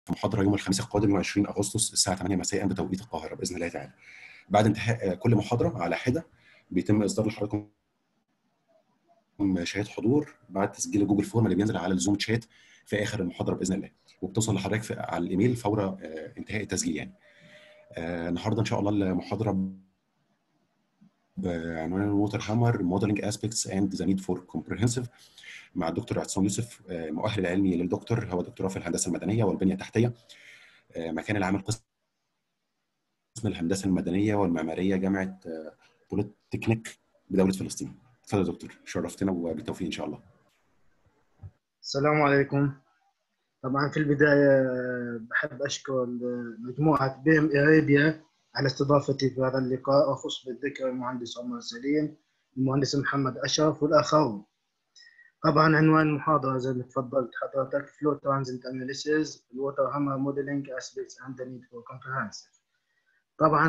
في محاضره يوم الخميس القادم يوم 20 اغسطس الساعه 8 مساء بتوقيت القاهره باذن الله تعالى. بعد انتهاء كل محاضره على حده بيتم اصدار لحضراتكم شهاده حضور بعد تسجيل جوجل فورم اللي بينزل على الزوم شات في اخر المحاضره باذن الله، وبتوصل لحضرتك على الايميل فور انتهاء التسجيل يعني. النهارده ان شاء الله المحاضره بعنوان ووتر هامر موديلنج اسبيكتس اند ذا نيد فور كومبريهنسيف مع الدكتور عصام يوسف، مؤهل العلمي للدكتور، هو دكتوراه في الهندسه المدنيه والبنيه التحتيه، مكان العام قسم الهندسه المدنيه والمعماريه جامعه بوليتكنيك بدوله فلسطين. اتفضل يا دكتور، شرفتنا وبالتوفيق ان شاء الله. السلام عليكم. طبعا في البداية بحب أشكر مجموعة بي ام اريبيا على استضافتي في هذا اللقاء، أخص بالذكر المهندس عمر سليم، المهندس محمد أشرف والآخرون. طبعا عنوان المحاضرة زي ما تفضلت حضرتك Flow Transit Analysis Water Hammer Modeling Aspects and the Need for Comprehensive. طبعا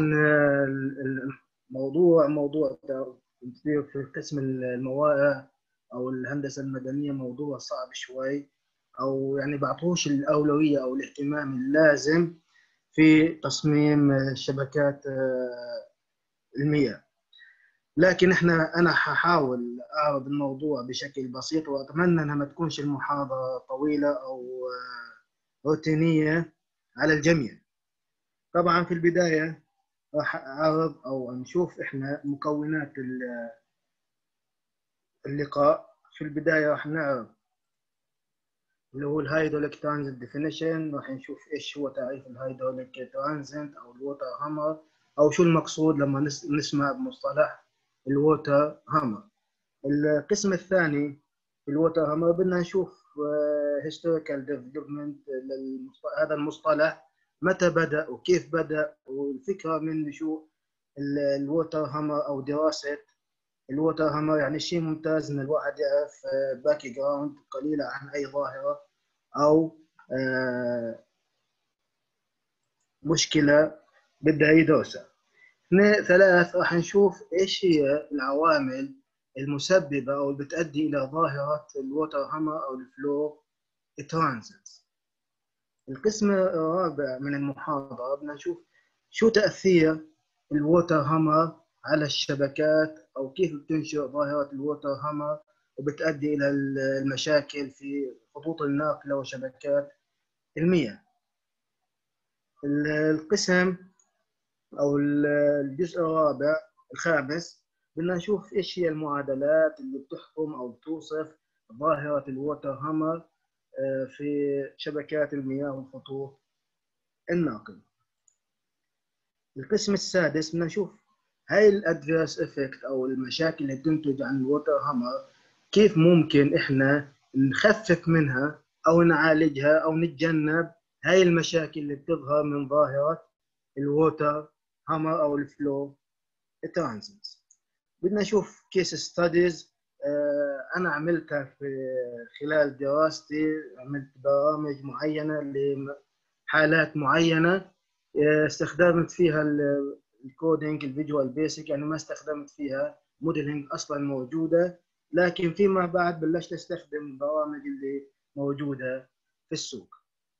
موضوع في قسم الموارد أو الهندسة المدنية موضوع صعب شوي، أو يعني بعطوش الأولوية أو الاهتمام اللازم في تصميم شبكات المياه. لكن أنا هحاول أعرض الموضوع بشكل بسيط، وأتمنى أنها ما تكونش المحاضرة طويلة أو روتينية على الجميع. طبعا في البداية راح أعرض أو نشوف إحنا مكونات اللقاء. في البداية راح نعرض اللي هو الهيدروليك ترانزنت ديفينيشن، راح نشوف ايش هو تعريف الهيدروليك ترانزنت او الووتر هامر، او شو المقصود لما نسمع بمصطلح الووتر هامر. القسم الثاني في الووتر هامر بدنا نشوف هيستوريكال ديفلوبمنت هذا المصطلح، متى بدأ وكيف بدأ، والفكرة من شو الووتر هامر او دراسة الووتر هامر. يعني شيء ممتاز ان الواحد يعرف باك جراوند قليله عن اي ظاهره او مشكله بدها يدرسها. ثلاث راح نشوف ايش هي العوامل المسببه او اللي بتؤدي الى ظاهره الووتر هامر او الفلو ترانزيت. القسم الرابع من المحاضره بدنا نشوف شو تاثير الووتر هامر على الشبكات، أو كيف بتنشئ ظاهرة الووتر هامر وبتؤدي إلى المشاكل في خطوط الناقلة وشبكات المياه. القسم أو الجزء الخامس بدنا نشوف إيش هي المعادلات اللي بتحكم أو بتوصف ظاهرة الووتر هامر في شبكات المياه والخطوط الناقلة. القسم السادس بدنا نشوف هاي الادفيرس افكت او المشاكل اللي بتنتج عن الووتر هامر، كيف ممكن احنا نخفف منها او نعالجها او نتجنب هاي المشاكل اللي بتظهر من ظاهرة الووتر هامر او الفلو ترانزيت. بدنا نشوف كيس ستاديز انا عملتها في خلال دراستي، عملت برامج معينة لحالات معينة استخدمت فيها الكودينج الفيجوال بيسك، يعني ما استخدمت فيها موديلنج اصلا موجوده، لكن فيما بعد بلشت استخدم البرامج اللي موجوده في السوق.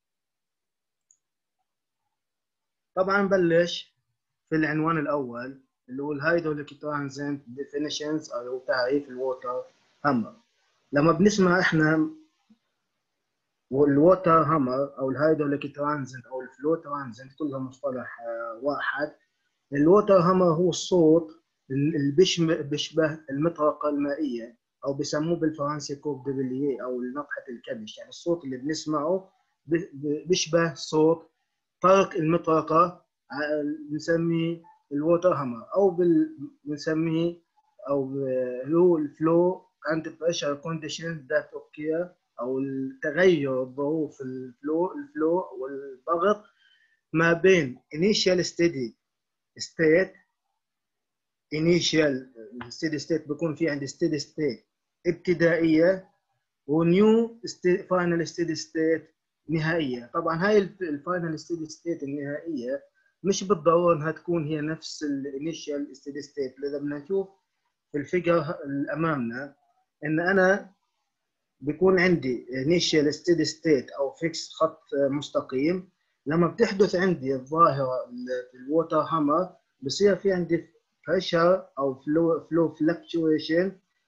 طبعا بلش في العنوان الاول اللي هو الهيدروليك ترانزنت ديفينيشنز او تعريف الووتر هامر. لما بنسمع احنا والووتر هامر او الهيدروليك ترانزنت او الفلو ترانزنت كلها مصطلح واحد. الووتر هامر هو الصوت اللي بيشبه المطرقة المائية، أو بسموه بالفرنسي كوب دبليي أو نطحة الكبش. يعني الصوت اللي بنسمعه بيشبه صوت طرق المطرقة، بنسميه الووتر هامر، أو بنسميه أو هو الفلو and pressure conditions that occur، أو التغير الظروف الفلو والضغط ما بين initial steady state. initial steady state بيكون في عندي steady state ابتدائيه، ونيو final steady state نهائيه. طبعا هاي الفاينل steady state النهائيه مش بالضروره انها تكون هي نفس الانيشال steady state. لذا بدنا نشوف في الفيجر اللي امامنا ان انا بيكون عندي initial steady state او فيكس خط مستقيم. لما بتحدث عندي الظاهره في الووتر هامر بصير في عندي pressure او flow fluctuation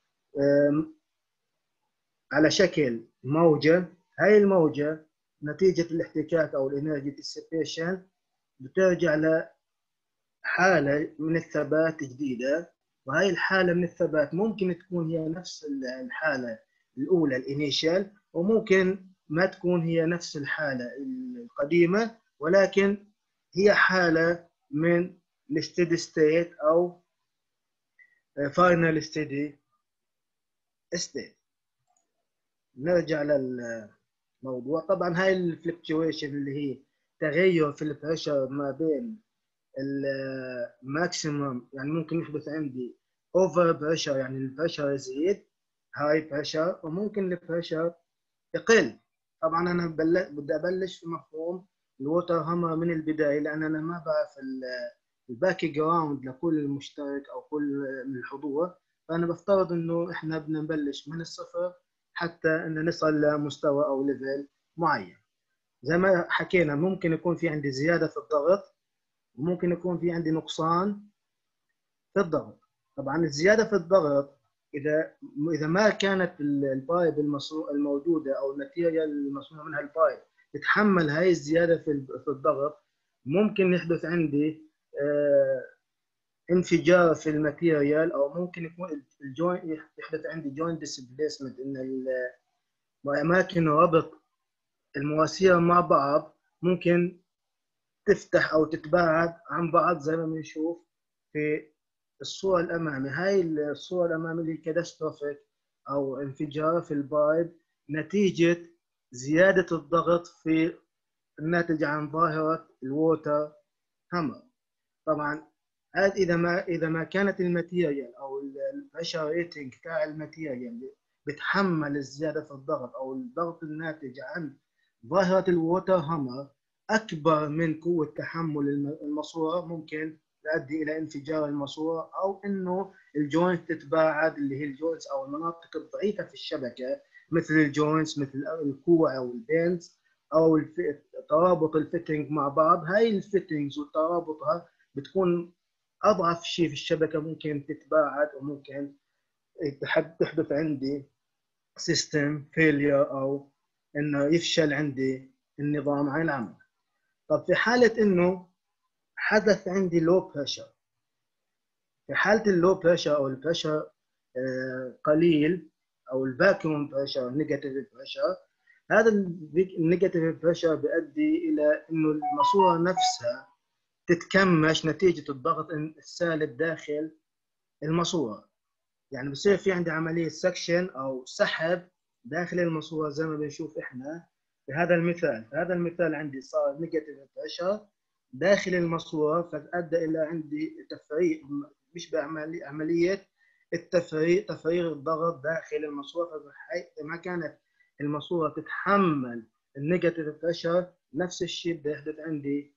على شكل موجه. هاي الموجه نتيجه الاحتكاك او الانرجي ديسيبيشن بترجع لحاله من الثبات جديده، وهي الحاله من الثبات ممكن تكون هي نفس الحاله الاولى الانيشال، وممكن ما تكون هي نفس الحاله القديمه، ولكن هي حاله من الستيدي ستيت او فاينل ستيدي ستيت. نرجع للموضوع. طبعا هاي الفلكتويشن اللي هي تغير في البريشر ما بين الماكسيمم، يعني ممكن يحدث عندي اوفر بريشر يعني البريشر يزيد هاي بريشر، وممكن البريشر يقل. طبعا انا بدي ابلش في مفهوم الووتر هامر من البدايه، لان انا ما بعرف الباك جراوند لكل المشترك او كل من الحضور، فانا بفترض انه احنا بدنا نبلش من الصفر حتى ان نصل لمستوى او ليفل معين. زي ما حكينا ممكن يكون في عندي زياده في الضغط، وممكن يكون في عندي نقصان في الضغط. طبعا الزياده في الضغط اذا ما كانت البايب الموجوده او الماتيريال المصنوع منها البايب تتحمل هاي الزياده في الضغط، ممكن يحدث عندي انفجار في الماتيريال، او ممكن يكون الجوين يحدث عندي جوين ديسبيسمنت، ان اماكن ربط المواسير مع بعض ممكن تفتح او تتباعد عن بعض زي ما بنشوف في الصورة الأمامية. هاي الصورة الأمامية اللي كاتاستروفيك أو انفجار في البايب نتيجة زيادة الضغط في الناتج عن ظاهرة الووتر هامر. طبعا إذا ما كانت الماتيريال أو البريشر ريتنج تاع الماتيريال بتحمل الزيادة في الضغط أو الضغط الناتج عن ظاهرة الووتر هامر أكبر من قوة تحمل الماسورة، ممكن تؤدي الى انفجار الماسوره، او انه الجوينت تتباعد، اللي هي الجوينتس او المناطق الضعيفه في الشبكه مثل الجوينتس مثل الكوع او البينز او ترابط الفيتنج مع بعض. هاي الفيتنجز وترابطها بتكون اضعف شيء في الشبكه، ممكن تتباعد وممكن تحدث عندي سيستم فيلير او انه يفشل عندي النظام عن العمل. طب في حاله انه حدث عندي لو بريشر، في حالة اللو بريشر أو البريشر قليل أو الفاكيوم بريشر نيجاتيف بريشر، هذا النيجاتيف بريشر بيؤدي إلى إنه الماسورة نفسها تتكمش نتيجة الضغط السالب داخل الماسورة. يعني بصير في عندي عملية سكشن أو سحب داخل الماسورة زي ما بنشوف إحنا في هذا المثال. في هذا المثال عندي صار نيجاتيف بريشر داخل الماسورة، فأدى إلى عندي تفريغ، مش بعملية تفريغ الضغط داخل الماسورة. فإذا ما كانت الماسورة تتحمل النيجاتيف بريشر، نفس الشيء بده يحدث عندي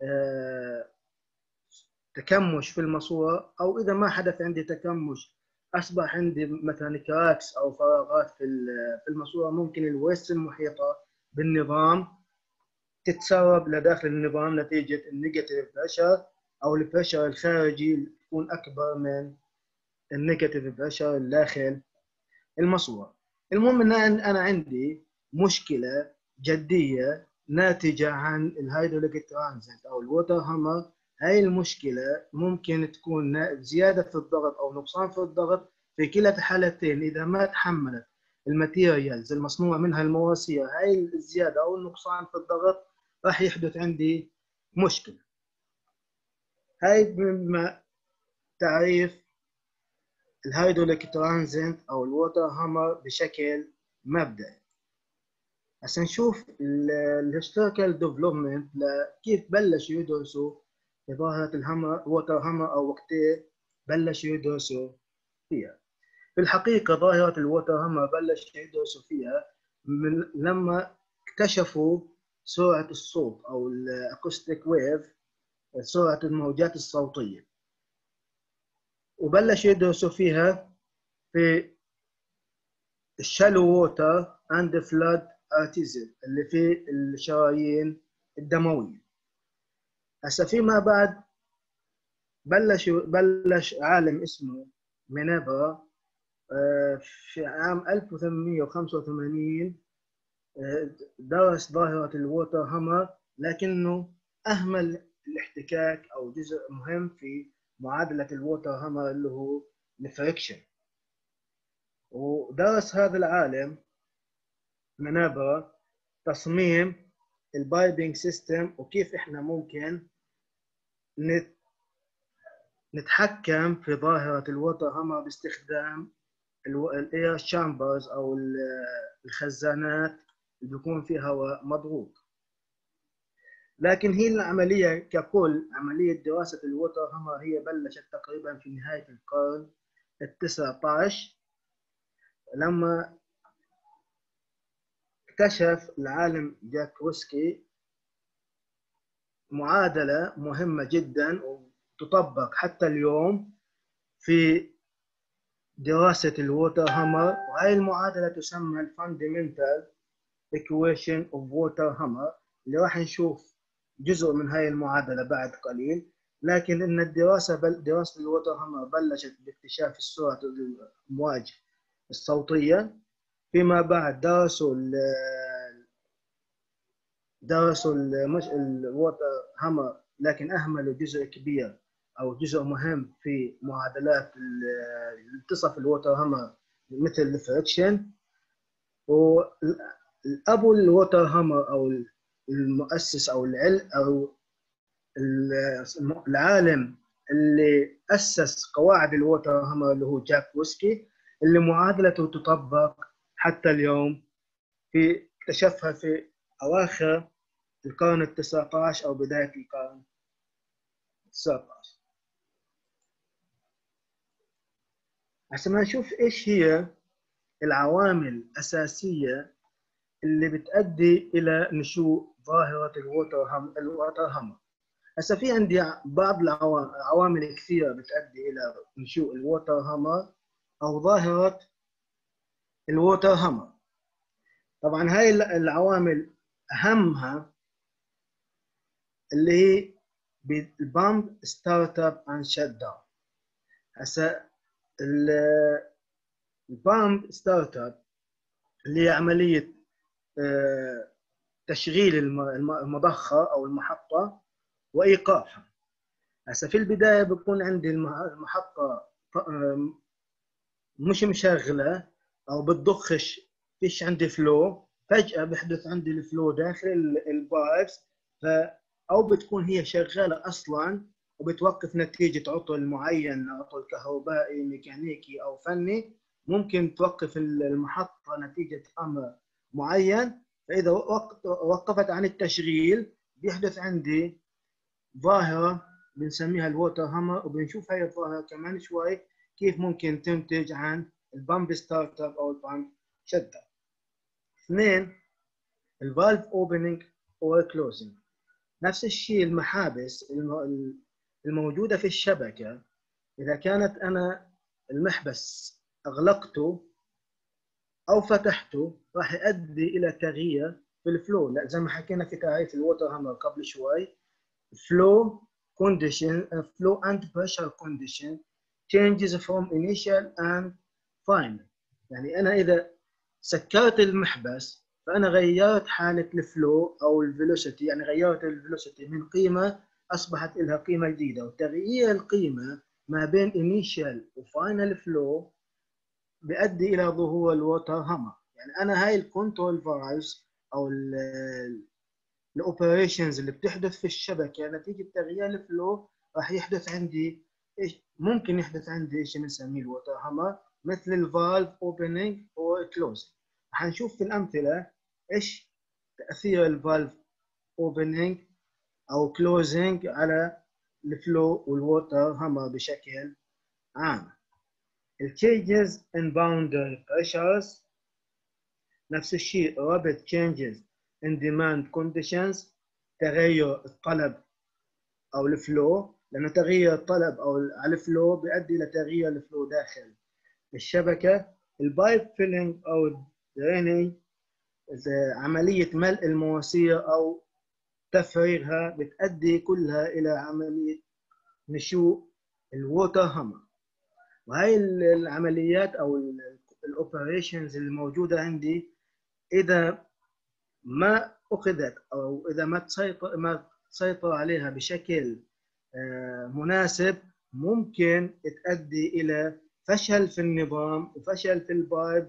تكمش في الماسورة، أو إذا ما حدث عندي تكمش أصبح عندي مثلا كراكس أو فراغات في الماسورة، ممكن الويست المحيطة بالنظام تتسرب لداخل النظام نتيجة النيجاتيف بريشر أو البريشر الخارجي يكون أكبر من النيجاتيف بريشر داخل الماسورة. المهم أن أنا عندي مشكلة جدية ناتجة عن الهيدروليك ترانزيت أو الووتر هامر. هاي المشكلة ممكن تكون زيادة في الضغط أو نقصان في الضغط. في كلا الحالتين إذا ما تحملت الماتيريالز المصنوع منها المواسير هاي الزيادة أو النقصان في الضغط، راح يحدث عندي مشكلة. هاي بما تعريف الهيدروليك ترانزيت أو الووتر هامر بشكل مبدئي. هسه نشوف الهيستوريكال ديفلوبمنت كيف بلشوا يدرسوا ظاهرة الهامر ووتر هامر أو وقتين بلشوا يدرسوا فيها. في الحقيقة ظاهرة الووتر هامر بلشوا يدرسوا فيها من لما اكتشفوا سرعة الصوت أو الأكوستيك ويف، سرعة الموجات الصوتية، وبلشوا يدرسوا فيها في الشالو ووتر اند فلود ارتيزل اللي في الشرايين الدمويه. هسه فيما بعد بلش عالم اسمه مينيفرا في عام 1885 درس ظاهرة الووتر هامر، لكنه أهمل الاحتكاك أو جزء مهم في معادلة الووتر هامر اللي هو الفريكشن. ودرس هذا العالم مينيفرا تصميم البايبنج سيستم وكيف احنا ممكن نتحكم في ظاهرة الووتر هامر باستخدام الاير شامبرز او الخزانات اللي بيكون فيها هواء مضغوط. لكن هي العملية ككل، عملية دراسة الووتر هامر هي بلشت تقريبا في نهاية القرن ال19 لما اكتشف العالم جاكوسكي معادلة مهمة جدا وتطبق حتى اليوم في دراسة الووتر هامر، وهي المعادلة تسمى الفاندمنتال equation of water hammer اللي راح نشوف جزء من هاي المعادلة بعد قليل. لكن إن دراسة الووتر هامر بلشت باكتشاف السرعة الأمواج الصوتية. فيما بعد درسوا الووتر هامر، لكن أهملوا جزء كبير أو جزء مهم في معادلات اللي تصف الووتر هامر مثل الفريكشن. والأبو الووتر هامر أو المؤسس أو العالم اللي أسس قواعد الووتر هامر اللي هو جاكوسكي، اللي معادلته تطبق حتى اليوم، في اكتشفها في أواخر القرن ال19 أو بداية القرن ال19. عشان نشوف إيش هي العوامل الأساسية اللي بتؤدي إلى نشوء ظاهرة الووتر هامر. هسه في عندي بعض العوامل كثيرة بتؤدي إلى نشوء الووتر هامر أو ظاهرة الووتر هامر. طبعا هاي العوامل أهمها اللي هي بالبامب ستارت اب اند شت داون. هسه البامب ستارت اب اللي هي عملية تشغيل المضخة أو المحطة وإيقافها. هسه في البداية بكون عندي المحطة مش مشغلة أو بتضخش، فيش عندي فلو، فجأة بحدث عندي الفلو داخل البايبس، أو بتكون هي شغالة أصلاً وبتوقف نتيجة عطل معين، عطل كهربائي ميكانيكي أو فني، ممكن توقف المحطة نتيجة أمر معين. فإذا وقفت عن التشغيل بيحدث عندي ظاهرة بنسميها الووتر هامر، وبنشوف هاي الظاهرة كمان شوي كيف ممكن تنتج عن البامب ستارت اب أو البامب شت داون. 2 الفالف اوبننج او كلوزنج. نفس الشيء المحابس الموجودة في الشبكة، إذا كانت أنا المحبس أغلقته أو فتحته راح يؤدي إلى تغيير في الفلو. لا، زي ما حكينا في تعريف الووتر هامر قبل شوي، flow condition flow and pressure condition changes from initial and final. يعني أنا إذا سكرت المحبس فأنا غيرت حالة الفلو أو الفيلوسيتي، يعني غيرت الفيلوسيتي من قيمة أصبحت لها قيمة جديدة. وتغيير القيمة ما بين initial وفاينل فلو بيؤدي إلى ظهور الووتر هامر. يعني أنا هاي الكنترول فالفز أو الاوبريشنز اللي بتحدث في الشبكه نتيجه تغيير الفلو راح يحدث عندي ايش، ممكن يحدث عندي شيء بنسميه الووتر هامر، مثل الفالف اوبننج او كلوز. حنشوف في الامثله ايش تاثير الفالف اوبننج او كلوزنج على الفلو والووتر هامر بشكل عام. التشينجز ان باوندري بريشرز، نفس الشيء rapid changes in demand conditions، تغير الطلب او الفلو، لانه تغيير الطلب او على الفلو بيؤدي الى تغيير الفلو داخل الشبكه. البايب فيلينج أو دريننج، عملية ملء المواسير أو تفريغها بتؤدي كلها إلى عملية نشوء الووتر هامر. وهي العمليات أو الأوبريشنز الموجودة عندي إذا ما أخذت أو إذا ما تسيطر عليها بشكل مناسب ممكن تؤدي إلى فشل في النظام وفشل في البايب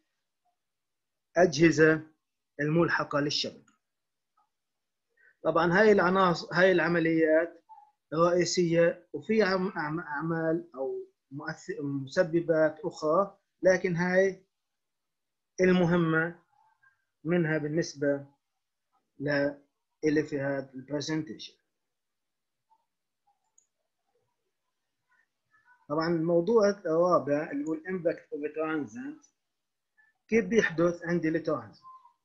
والأجهزة الملحقة للشبكة. طبعا هاي هاي العمليات رئيسية، وفي أعمال أو مسببات أخرى، لكن هاي المهمة منها بالنسبة لي في هذا البرزنتيشن. طبعا الموضوع الرابع اللي هو الامباكت اوف ترانزنت، كيف بيحدث عندي الترانزنت؟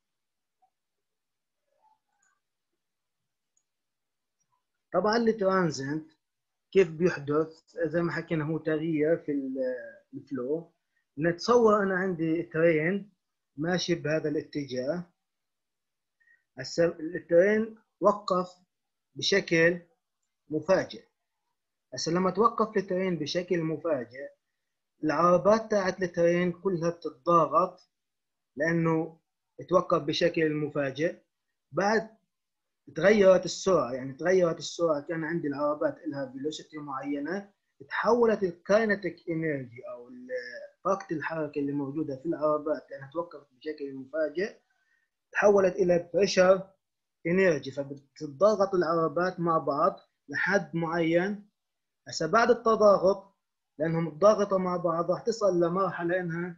طبعا الترانزنت كيف بيحدث؟ زي ما حكينا هو تغيير في الفلو. نتصور انا عندي ترين ماشي بهذا الاتجاه، هسه الترين وقف بشكل مفاجئ. هسه لما توقف الترين بشكل مفاجئ العربات تاعت الترين كلها بتتضاغط لانه توقف بشكل مفاجئ. بعد تغيرت السرعه، يعني تغيرت السرعه، كان عندي العربات لها فيلوسيتي معينه، تحولت الكاينتيك انرجي او طاقه الحركه اللي موجوده في العربات لانها توقفت بشكل مفاجئ تحولت الى بريشر انرجي، فبتتضاغط العربات مع بعض لحد معين. هسه بعد التضاغط لانهم متضاغطه مع بعض راح تصل لمرحله انها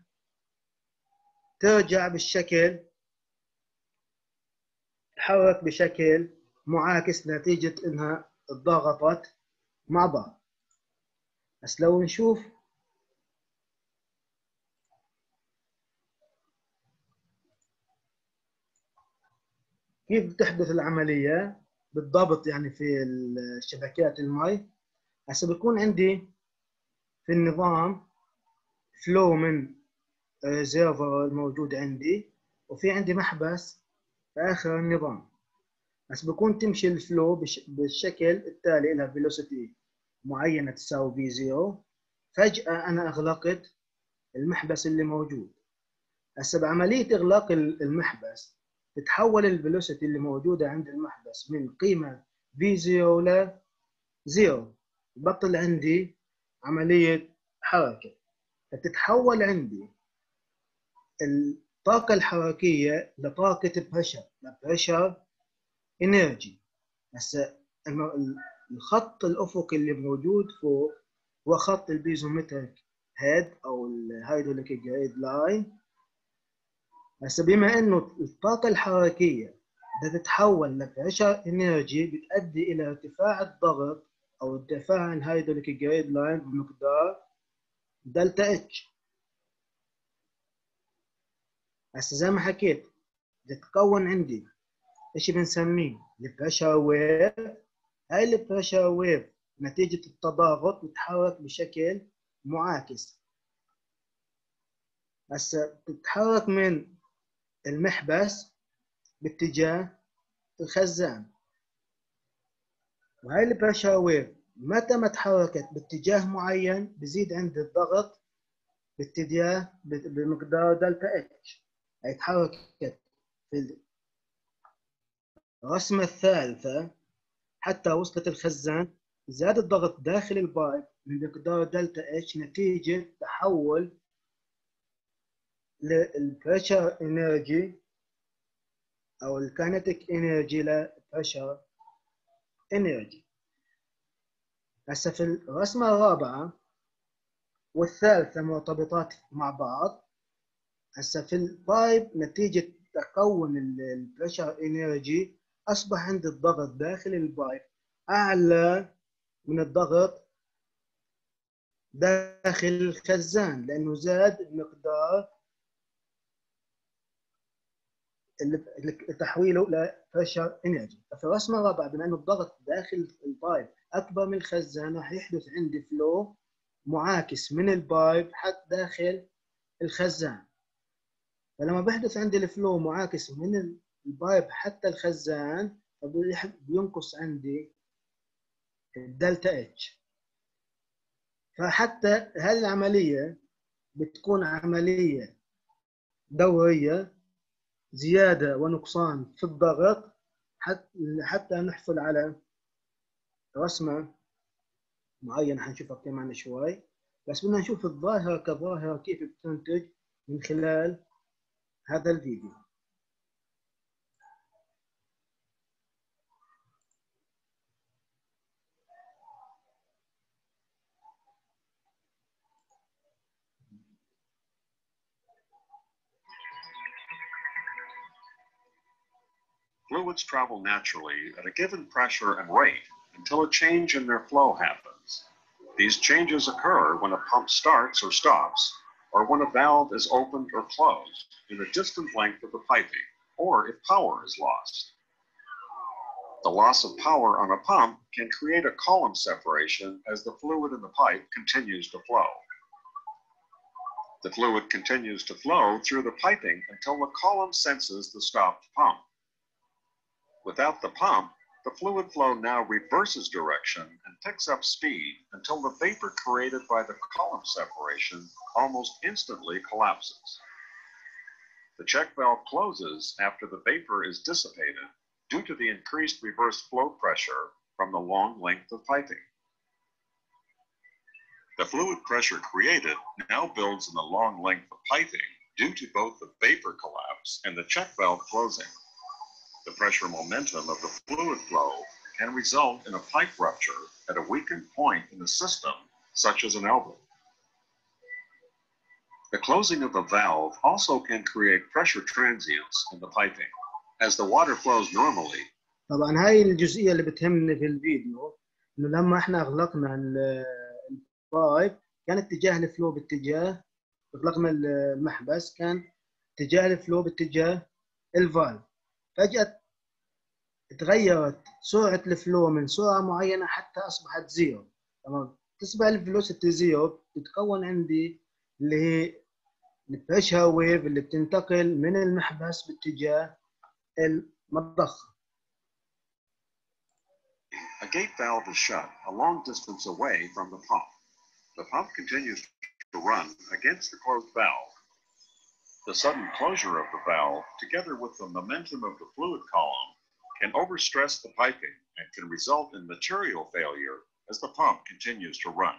ترجع بالشكل، تتحرك بشكل معاكس نتيجه انها تضاغطت مع بعض. بس لو نشوف كيف بتحدث العمليه بالضبط يعني في الشبكات المي. هسه بيكون عندي في النظام فلو من ريزيرفر الموجود عندي، وفي عندي محبس في اخر النظام. بس بكون تمشي الفلو بالشكل التالي، لها فيلوسيتي معينه تساوي في 0. فجاه انا اغلقت المحبس اللي موجود. هسه بعمليه اغلاق المحبس تتحول الفيلوسيتي اللي موجوده عند المحبس من قيمه في 0 ل 0، بطل عندي عمليه حركه، فتتحول عندي الطاقه الحركيه لطاقه بريشر انرجي. هسه الخط الافقي اللي موجود فوق هو خط البيزومتريك هيد او الهيدروليك جريد لاين. هسه بما انه الطاقه الحركيه بدها تتحول لبريشر انرجي بتؤدي الى ارتفاع الضغط او ارتفاع الهيدروليك جريد لاين بمقدار دلتا اتش. هسه زي ما حكيت بتتكون عندي ايش بنسميه البريشر ويف. هاي البريشر ويف نتيجة التضاغط بتتحرك بشكل معاكس. هسه بتتحرك من المحبس باتجاه الخزان، وهاي البريشر ويف متى ما تحركت باتجاه معين بزيد عند الضغط باتجاه بمقدار دلتا اتش. هي تحركت في الرسمة الثالثة حتى وصلت الخزان، زاد الضغط داخل البايب بمقدار دلتا اتش نتيجة تحول للبريشر انرجي او الكاينتيك انرجي لبريشر انرجي. هسه في الرسمة الرابعة والثالثة مرتبطات مع بعض. هسه في البايب نتيجة تكون البريشر انرجي اصبح عند الضغط داخل البايب اعلى من الضغط داخل الخزان لانه زاد مقدار تحويله لبريشر انرجي. في الرسمه الرابعه بما انه الضغط داخل البايب اكبر من الخزان راح يحدث عندي فلو معاكس من البايب حتى داخل الخزان. فلما بيحدث عندي الفلو معاكس من البايب حتى الخزان، بينقص عندي الدلتا اتش. فحتى هذه العملية بتكون عملية دورية، زيادة ونقصان في الضغط حتى نحصل على رسمة معينة حنشوفها كمان شوي. بس بدنا نشوف الظاهرة كظاهرة كيف بتنتج من خلال هذا الفيديو. Fluids travel naturally at a given pressure and rate until a change in their flow happens. These changes occur when a pump starts or stops, or when a valve is opened or closed in a distant length of the piping, or if power is lost. The loss of power on a pump can create a column separation as the fluid in the pipe continues to flow. The fluid continues to flow through the piping until the column senses the stopped pump. Without the pump, the fluid flow now reverses direction and picks up speed until the vapor created by the column separation almost instantly collapses. The check valve closes after the vapor is dissipated due to the increased reverse flow pressure from the long length of piping. The fluid pressure created now builds in the long length of piping due to both the vapor collapse and the check valve closing. The pressure momentum of the fluid flow can result in a pipe rupture at a weakened point in the system, such as an elbow. The closing of the valve also can create pressure transients in the piping. As the water flows normally. طبعا هاي الجزئية اللي بتهمني في الفيديو، انه لما احنا اغلقنا البايب كان اتجاه الفلو باتجاه، اغلقنا المحبس كان اتجاه الفلو باتجاه الفالف. فجأة تغيرت سرعة الفلو من سرعة معينة حتى أصبحت زيرو. تمام، تصبح الفيلوسيتي زيرو، تتكون عندي اللي هي البريشر ويف اللي بتنتقل من المحبس باتجاه المضخة. A gate valve is shut a long distance away from the pump. The pump continues to run against the closed valve. The sudden closure of the valve, together with the momentum of the fluid column, can overstress the piping and can result in material failure as the pump continues to run.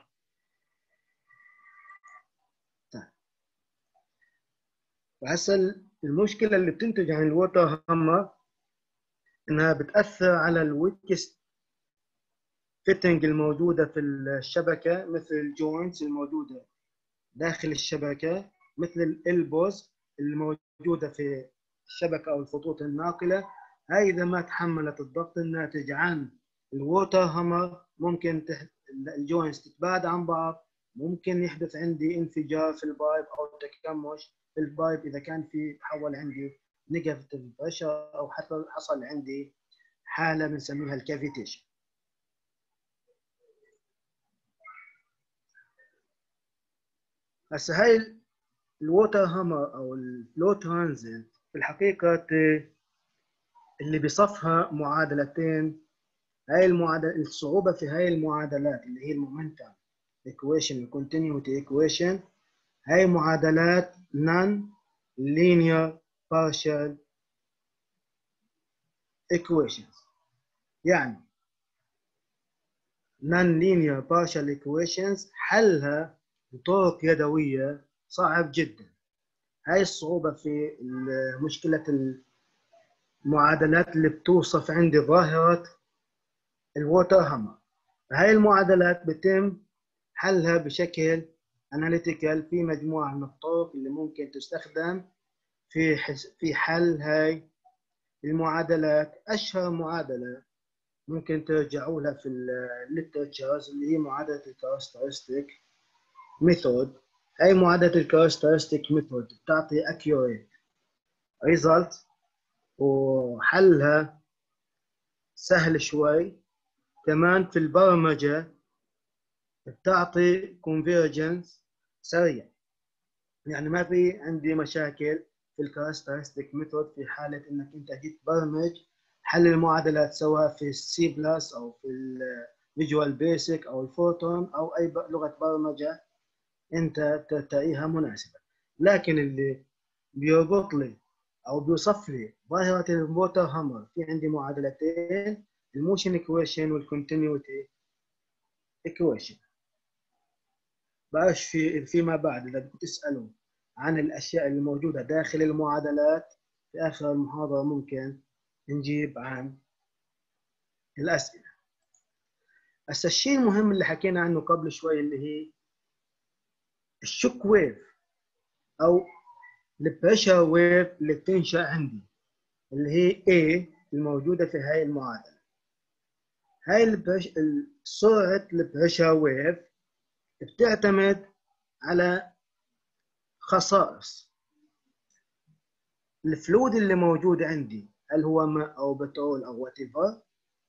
وهسه المشكلة اللي بتنتج عن الووتر هامر انها بتأثر على الويكست فيتنج الموجودة في الشبكة، مثل الجوينتس الموجودة داخل الشبكة، مثل الالبوز الموجودة في الشبكة أو الخطوط الناقلة. هاي إذا ما تحملت الضغط الناتج عن الووتر هامر ممكن الجوينتس تتباعد عن بعض، ممكن يحدث عندي انفجار في البايب أو تكمش في البايب إذا كان في تحول عندي نيجاتيف بريشر، أو حتى حصل عندي حالة بنسميها الكافيتيشن. هسه هاي الووتر هامر او الفلو ترانزيت في الحقيقه اللي بصفها معادلتين. هاي المعادله، الصعوبه في هاي المعادلات اللي هي المومنتم ايكويشن والكونتينيوتي ايكويشن، هاي معادلات نون لينير بارشال ايكويشنز. يعني نون لينير بارشال ايكويشنز حلها بطرق يدويه صعب جدا. هاي الصعوبة في مشكلة المعادلات اللي بتوصف عندي ظاهرة الووتر هامر. هاي المعادلات بتم حلها بشكل اناليتيكال في مجموعة من الطرق اللي ممكن تستخدم في حل هاي المعادلات. أشهر معادلة ممكن ترجعوا لها في الليترشرز اللي هي معادلة الكاركترستيك ميثود. هاي معادلة الكاركترستيك ميثود بتعطي accurate result وحلها سهل شوي. كمان في البرمجة بتعطي convergence سريع. يعني ما في عندي مشاكل في الكاركترستيك ميثود في حاله انك انت جيت تبرمج حل المعادلات سواء في السي بلس او في الفيجوال بيسك او الفوتون او اي لغه برمجه انت تلاقيها مناسبه. لكن اللي بيربط لي او بيوصف لي ظاهره الووتر هامر في عندي معادلتين، الموشن ايكويشن والكونتينيوتي ايكويشن. بعرفش فيما بعد اذا بتسالوا عن الاشياء الموجوده داخل المعادلات في اخر المحاضره ممكن نجيب عن الاسئله. هسه الشيء المهم اللي حكينا عنه قبل شوي اللي هي الشوك ويف او البريشر ويف اللي بتنشا عندي اللي هي A الموجوده في هاي المعادله. هاي سرعه البريشر ويف بتعتمد على خصائص الفلويد اللي موجود عندي، هل هو ماء او بترول او وات ايفر،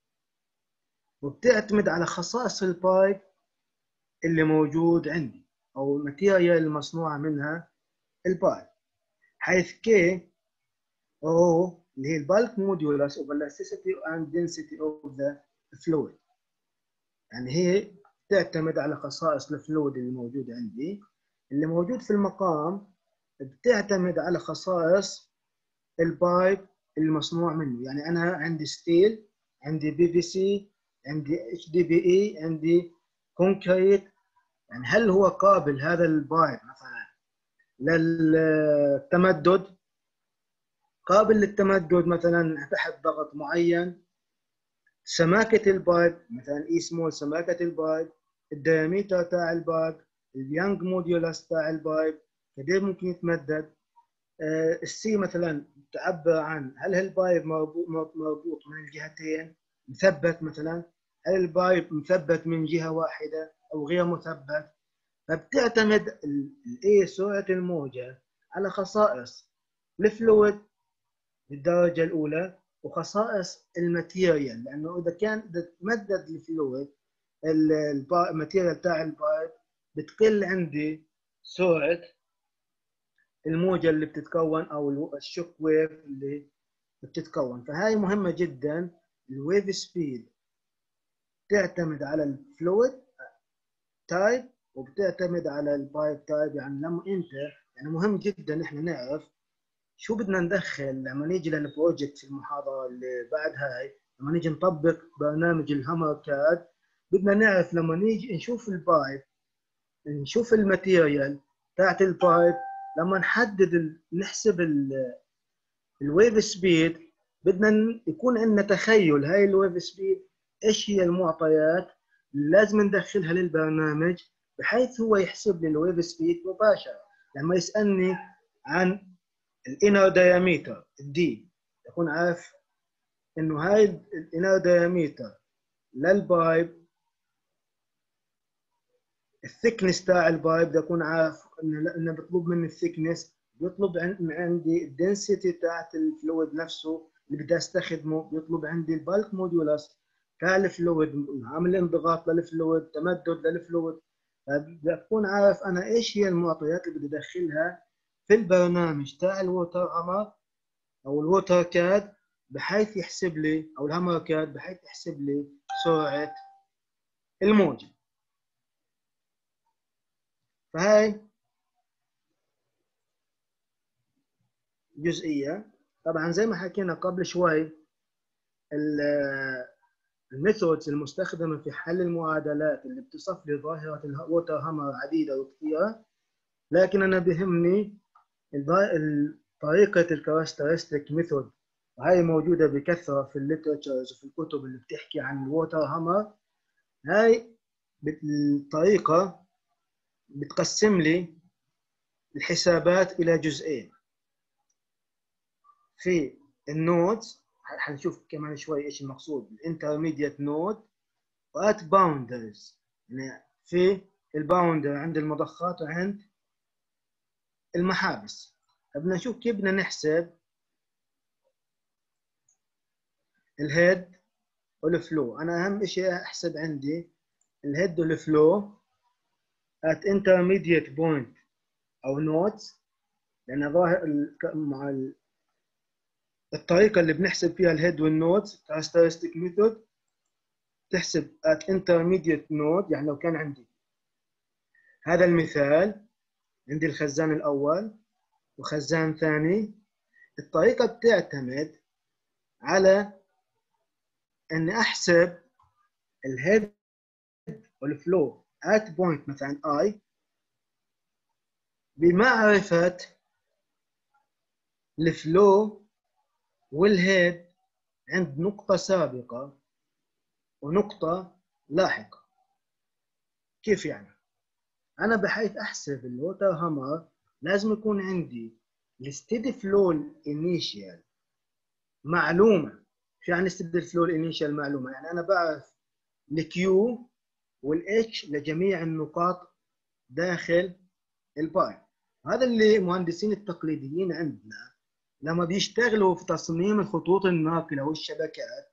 وبتعتمد على خصائص البايب اللي موجود عندي او الماتيريال المصنوعه منها البايب، حيث كي او اللي هي البالك موديولس اوف elasticity and density of the fluid. يعني هي تعتمد على خصائص الفلويد اللي موجود عندي، اللي موجود في المقام بتعتمد على خصائص البايب المصنوع منه. يعني انا عندي ستيل، عندي بي في سي، عندي اتش دي بي اي، عندي كونكريت. يعني هل هو قابل هذا البايب مثلا للتمدد، قابل للتمدد مثلا تحت ضغط معين، سماكه البايب مثلا اي سمول سماكه البايب، الدياميتر تاع البايب، اليانج موديولس تاع البايب قديش ممكن يتمدد. السي مثلا تعبر عن هل البايب مربوط من الجهتين مثبت مثلا، هل البايب مثبت من جهه واحده او غير مثبت. فبتعتمد الايه سرعه الموجه على خصائص الفلويد بالدرجه الاولى وخصائص الماتيريال، لانه اذا تمدد الفلويد الماتيريال تاع البايب بتقل عندي سرعه الموجه اللي بتتكون او الشوك ويف اللي بتتكون. فهاي مهمه جدا. الويف سبيد تعتمد على الفلويد تايب وبتعتمد على البايب تايب. يعني لما انت يعني مهم جدا احنا نعرف شو بدنا ندخل لما نيجي للبروجكت في المحاضره اللي بعد هاي، لما نيجي نطبق برنامج الهامر كاد بدنا نعرف لما نيجي نشوف البايب، نشوف الماتيريال تاعت البايب، لما نحدد نحسب الويف سبيد بدنا يكون عندنا تخيل هاي الويف سبيد ايش هي المعطيات اللي لازم ندخلها للبرنامج بحيث هو يحسب لي الويف سبيد مباشره. لما يسالني عن الانر دايمتر الدي يكون عارف انه هاي الانر دايمتر للبايب، الثيكنس تاع البايب يكون عارف انه بيطلب مني الثيكنس، بيطلب عندي الدنسيتي تاعت الفلويد نفسه اللي بدي استخدمه، بيطلب عندي البالك موديولس تاع الفلويد، عامل انضغاط للفلويد، تمدد للفلويد. بدي اكون عارف انا ايش هي المعطيات اللي بدي ادخلها في البرنامج تاع الووتر هامر او الووتر كاد بحيث يحسب لي، او الهامر كاد بحيث يحسب لي سرعه الموجه. فهاي جزئيه. طبعا زي ما حكينا قبل شوي الميثودز المستخدمه في حل المعادلات اللي بتصف لي ظاهره الووتر هامر عديده وكثيره، لكن انا بهمني طريقه الكاركترستيك ميثود، وهي موجوده بكثره في الليترشرز وفي الكتب اللي بتحكي عن الووتر هامر. هاي الطريقه بتقسم لي الحسابات الى جزئين. في النودز حنشوف كمان شوي ايش المقصود الانترميديت نود، وات باوندرز يعني في الباوندر عند المضخات وعند المحابس. بدنا نشوف كيف بدنا نحسب الهيد والفلو. انا اهم شيء احسب عندي الهيد والفلو at intermediate point او نودز، لان ظاهر مع الطريقه اللي بنحسب فيها الهيد والنودز characteristic method تحسب at intermediate node. يعني لو كان عندي هذا المثال، عندي الخزان الاول وخزان ثاني، الطريقه بتعتمد على اني احسب الهيد والفلو at point مثلا I بمعرفة الفلو والهيد عند نقطة سابقة ونقطة لاحقة. كيف يعني؟ أنا بحيث أحسب الووتر هامر لازم يكون عندي الستيدي فلو الانيشيال معلومة. شو يعني الستيدي فلو الانيشيال معلومة؟ يعني أنا بعرف الكيو والاتش لجميع النقاط داخل الباي. هذا اللي المهندسين التقليديين عندنا لما بيشتغلوا في تصميم الخطوط الناقلة والشبكات،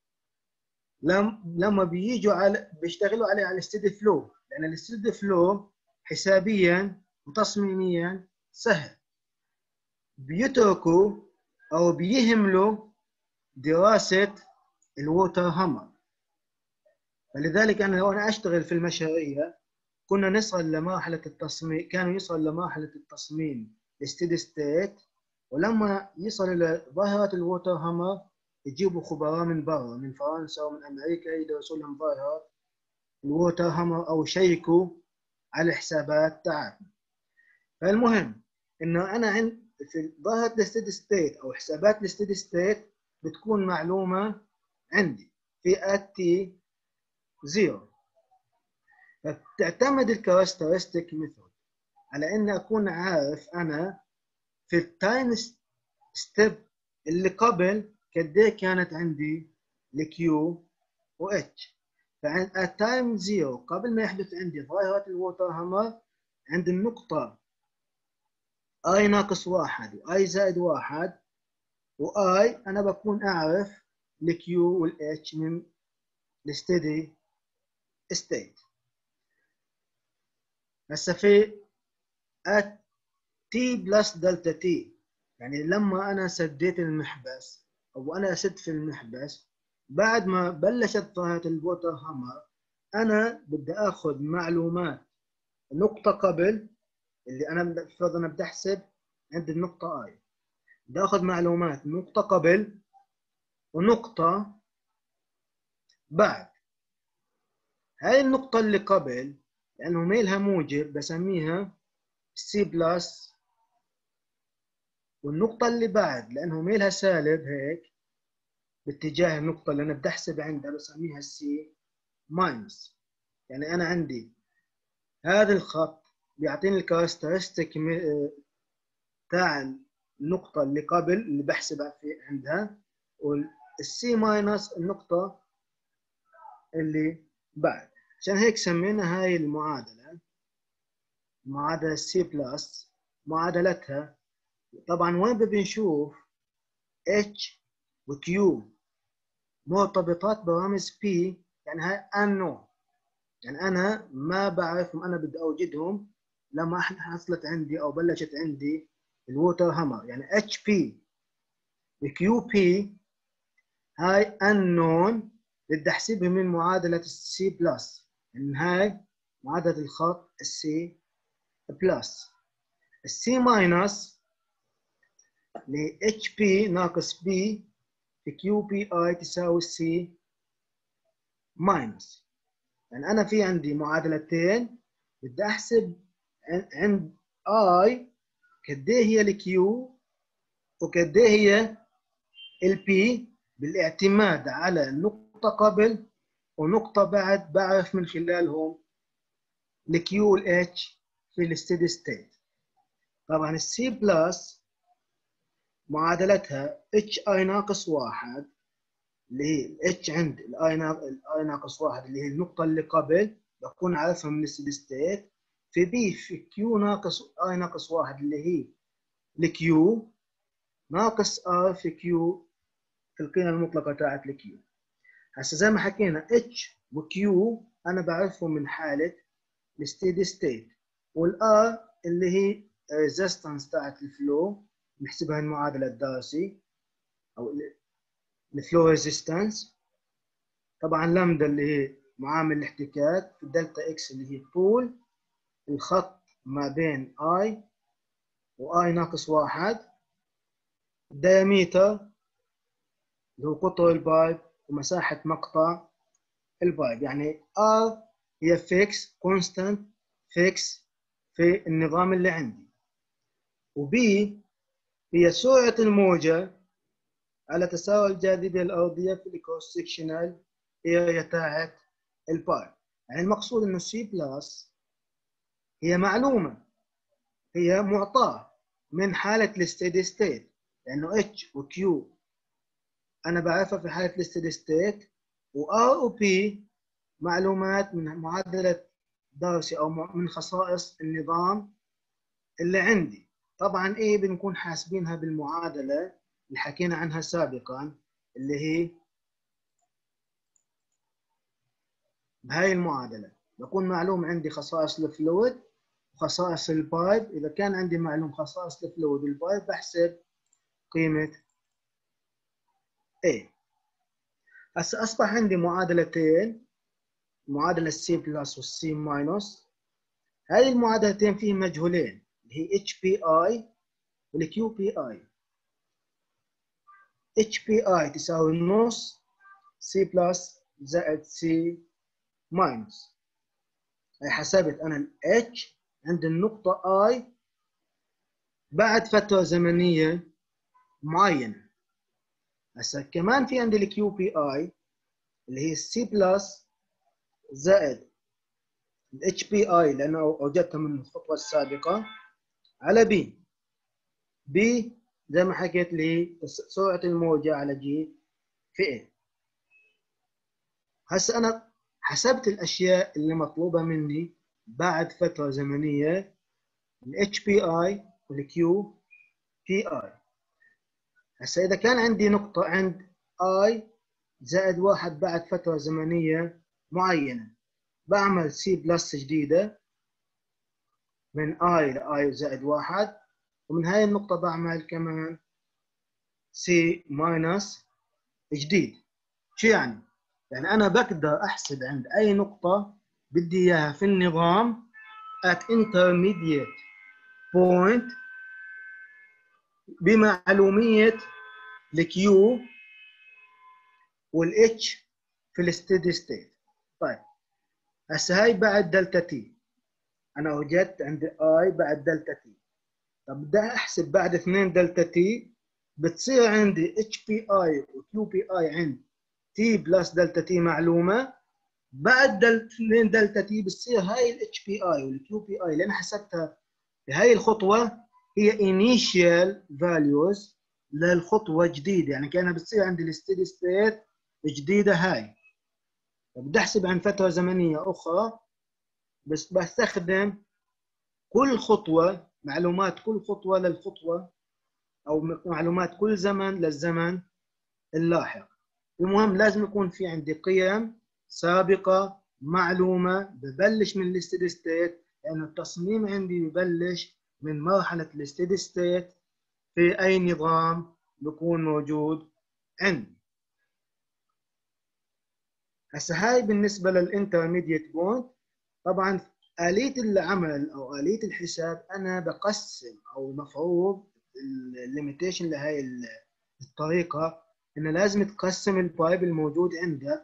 لما بيشتغلوا على الستيدي فلو، لأن الستيدي فلو حسابيا وتصميميا سهل. بيتركوا أو بيهملوا دراسة الووتر هامر. فلذلك أنا لو أنا أشتغل في المشاريع كنا نصل لمرحلة التصميم، كانوا يصل لمرحلة التصميم الستيدي ستيت، ولما يصل إلى ظاهرة الووتر هامر يجيبوا خبراء من برا، من فرنسا ومن أمريكا، يدرسوا لهم ظاهرة الووتر هامر أو يشيكوا على الحسابات تاعتنا. فالمهم إنه أنا في ظاهرة الستيدي ستيت أو حسابات الستيدي ستيت بتكون معلومة عندي في t 0. فتعتمد الكاركترستيك ميثود على ان اكون عارف انا في التايم ستيب اللي قبل قد ايه كانت عندي الكيو واتش. فعند التايم 0 قبل ما يحدث عندي ظاهرة الووتر هامر، عند النقطة اي ناقص 1 واي زائد 1 واي انا بكون اعرف الكيو والاتش من الستيدي ستيت. هسه في تي بلس دلتا تي، يعني لما انا سديت المحبس او انا اسد في المحبس بعد ما بلشت ظاهرة الووتر هامر، انا بدي اخذ معلومات نقطة قبل اللي انا بفرض انا بدي احسب عند النقطة اي، بدي اخذ معلومات نقطة قبل ونقطة بعد. هاي النقطة اللي قبل لانه ميلها موجب بسميها سي بلس، والنقطة اللي بعد لأنه ميلها سالب هيك باتجاه النقطة اللي أنا بدي أحسب عندها بسميها سي ماينس. يعني أنا عندي هذا الخط بيعطيني الكاركترستيك تاع النقطة اللي قبل اللي بحسبها في عندها، والسي ماينس النقطة اللي بعد. عشان هيك سمينا هاي المعادلة معادلة سي بلس. معادلتها طبعا وين بنشوف H و Q مرتبطات برمز P، يعني هاي unknown، يعني أنا ما بعرفهم، أنا بدي أوجدهم لما حصلت عندي أو بلشت عندي الووتر هامر. يعني HP و QP هاي unknown بدي أحسبهم من معادلة السي بلس، يعني هاي معادلة الخط السي بلس. السي ماينس ل HP ناقص B في QPI تساوي C ماينس. يعني أنا في عندي معادلتين بدي أحسب عند I قد إيه هي الكيو وقد إيه هي البي بالاعتماد على نقطة قبل ونقطة بعد، بعرف من خلالهم الكيو والاتش في الستيدي ستيت. طبعا السي بلس معادلتها اتش اي ناقص 1 اللي هي الاتش عند الاي ناقص 1 اللي هي النقطة اللي قبل بكون عارفها من الستيدي ستيت، في بي في كيو ناقص اي ناقص 1 اللي هي الكيو ناقص ار في كيو في القيمة المطلقة تاعت الكيو. هسه زي ما حكينا اتش وكيو انا بعرفهم من حالة الستيدي ستيت، والار اللي هي الريزستنس تاعت الفلو، نحسبها المعادله الدارسي او الفلو ريزيستنس. طبعا لامدا اللي هي معامل الاحتكاك، في الدلتا اكس اللي هي طول الخط ما بين اي واي ناقص 1، الدياميتر اللي هو قطر البايب ومساحة مقطع البايب. يعني R هي فيكس كونستانت فيكس في النظام اللي عندي، وB هي سرعة الموجة على تساوي الجاذبية الأرضية في الكروس سكشنال اريا تاعت البايب. يعني المقصود إنه C بلس هي معلومة، هي معطاة من حالة الستيدي ستيت، لأنه H و Q أنا بعرفها في حالة الستيدي ستيت، وR و P معلومات من معادلة دارسي أو من خصائص النظام اللي عندي. طبعا إيه بنكون حاسبينها بالمعادلة اللي حكينا عنها سابقا، اللي هي بهاي المعادلة بكون معلوم عندي خصائص الفلويد وخصائص البايب. إذا كان عندي معلوم خصائص الفلويد والبايب بحسب قيمة A. هسه أصبح عندي معادلتين، معادلة C بلس والC ماينس. هاي المعادلتين فيهم مجهولين اللي هي HPI والQPI. HPI تساوي نص C بلس زائد C ماينس. هاي حسبت أنا ال H عند النقطة I بعد فترة زمنية معينة. هسه كمان في عندي ال QPI اللي هي C بلس زائد ال HPI لأنه أوجدتها من الخطوة السابقة على B. B زي ما حكيت لي سرعة الموجة على G في A. هسه أنا حسبت الأشياء اللي مطلوبة مني بعد فترة زمنية، ال HPI وال QPI. هسه إذا كان عندي نقطة عند I زائد 1 بعد فترة زمنية معينة، بعمل C بلس جديدة من I ل I زائد 1، ومن هاي النقطة بعمل كمان C ماينس جديد. شو يعني؟ يعني أنا بقدر أحسب عند أي نقطة بدي إياها في النظام at intermediate point بمعلومية ال Q وال H في الستيدي ستيت. طيب هسه هاي بعد دلتا تي، أنا وجدت عند I بعد دلتا تي. طب بدي أحسب بعد 2 دلتا تي، بتصير عندي HPI و QPI عند T بلس دلتا تي معلومة. بعد 2 دلتا تي بتصير هاي ال HPI وال QPI اللي أنا حسبتها في هاي الخطوة هي initial values للخطوة جديدة، يعني كأنها بتصير عندي الستيدي ستيت جديدة هاي. بدي أحسب عن فترة زمنية أخرى، بس بستخدم كل خطوة معلومات كل خطوة للخطوة أو معلومات كل زمن للزمن اللاحق. المهم لازم يكون في عندي قيم سابقة معلومة. ببلش من الستيدي ستيت لأن التصميم عندي ببلش من مرحلة الستيدي ستيت في أي نظام بيكون موجود عندي. هسه هاي بالنسبة للانترميديت بوينت. طبعا آلية العمل أو آلية الحساب أنا بقسم أو مفروض الليميتيشن لهي الطريقة إنه لازم تقسم البايب الموجود عندك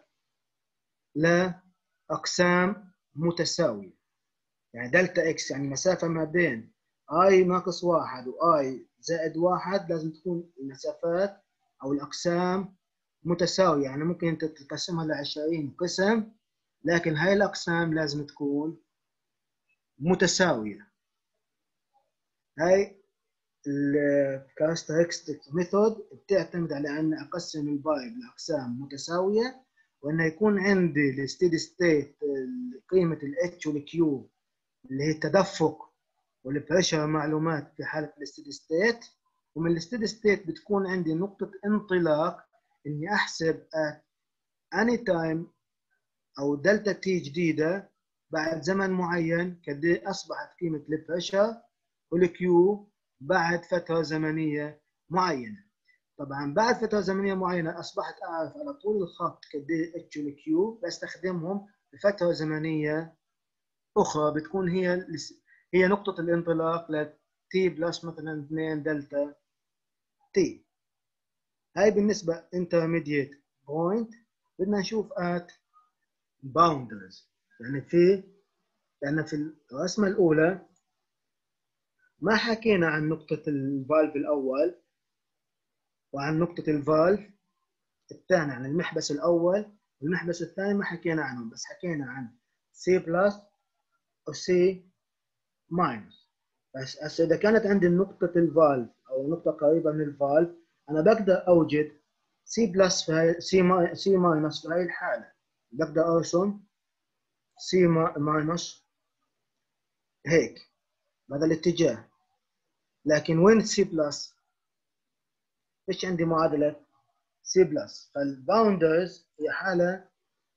لأقسام متساوية. يعني دلتا إكس يعني مسافة ما بين I ناقص 1 و I زائد 1 لازم تكون المسافات أو الأقسام متساوية. يعني ممكن أنت تقسمها ل20 قسم، لكن هاي الأقسام لازم تكون متساوية. هاي الكاركترستيك ميثود بتعتمد على أن أقسم البايب لأقسام متساوية، وأنه يكون عندي الستيدي ستيت قيمة الاتش والكيو اللي هي التدفق والبريشر معلومات في حالة الستيدي ستيت. ومن الستيدي ستيت بتكون عندي نقطة انطلاق إني أحسب at any time أو دلتا تي جديدة بعد زمن معين قد أصبحت قيمة البريشر والكيو بعد فترة زمنية معينة. طبعا بعد فترة زمنية معينة أصبحت أعرف على طول الخط قد ايه الاتش والكيو، بستخدمهم بفترة زمنية أخرى بتكون هي نقطة الانطلاق ل T بلس مثلا 2 دلتا T. هاي بالنسبة intermediate point. بدنا نشوف at boundaries، لأن في الرسمة الأولى ما حكينا عن نقطة الفالف الأول وعن نقطة الفالف الثاني، عن المحبس الأول والمحبس الثاني ما حكينا عنهم، بس حكينا عن C بلس و C ماينس. بس إذا كانت عندي نقطة الفالف أو نقطة قريبة من الفالف، أنا بقدر أوجد C بلس في هاي C ماينس في هاي الحالة، بقدر أرسم C ماينس هيك بهذا الاتجاه. لكن وين C بلس؟ إيش عندي معادلة C بلس. فالباوندرز هي حالة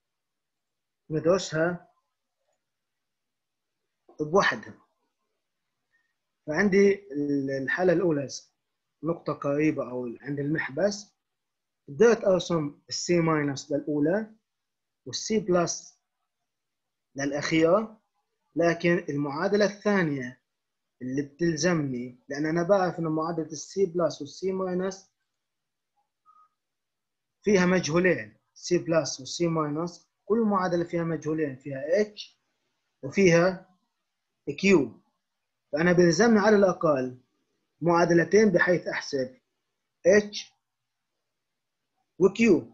ندرسها بوحدها. فعندي الحالة الأولى نقطة قريبة أو عند المحبس، قدرت أرسم السي ماينس للأولى والسي بلس للأخيرة. لكن المعادلة الثانية اللي بتلزمني، لأن أنا بعرف أن معادلة السي بلس والسي ماينس فيها مجهولين، سي بلس والسي ماينس كل معادلة فيها مجهولين، فيها اتش وفيها كيو. فأنا بيلزمني على الأقل معادلتين بحيث أحسب اتش وكيو.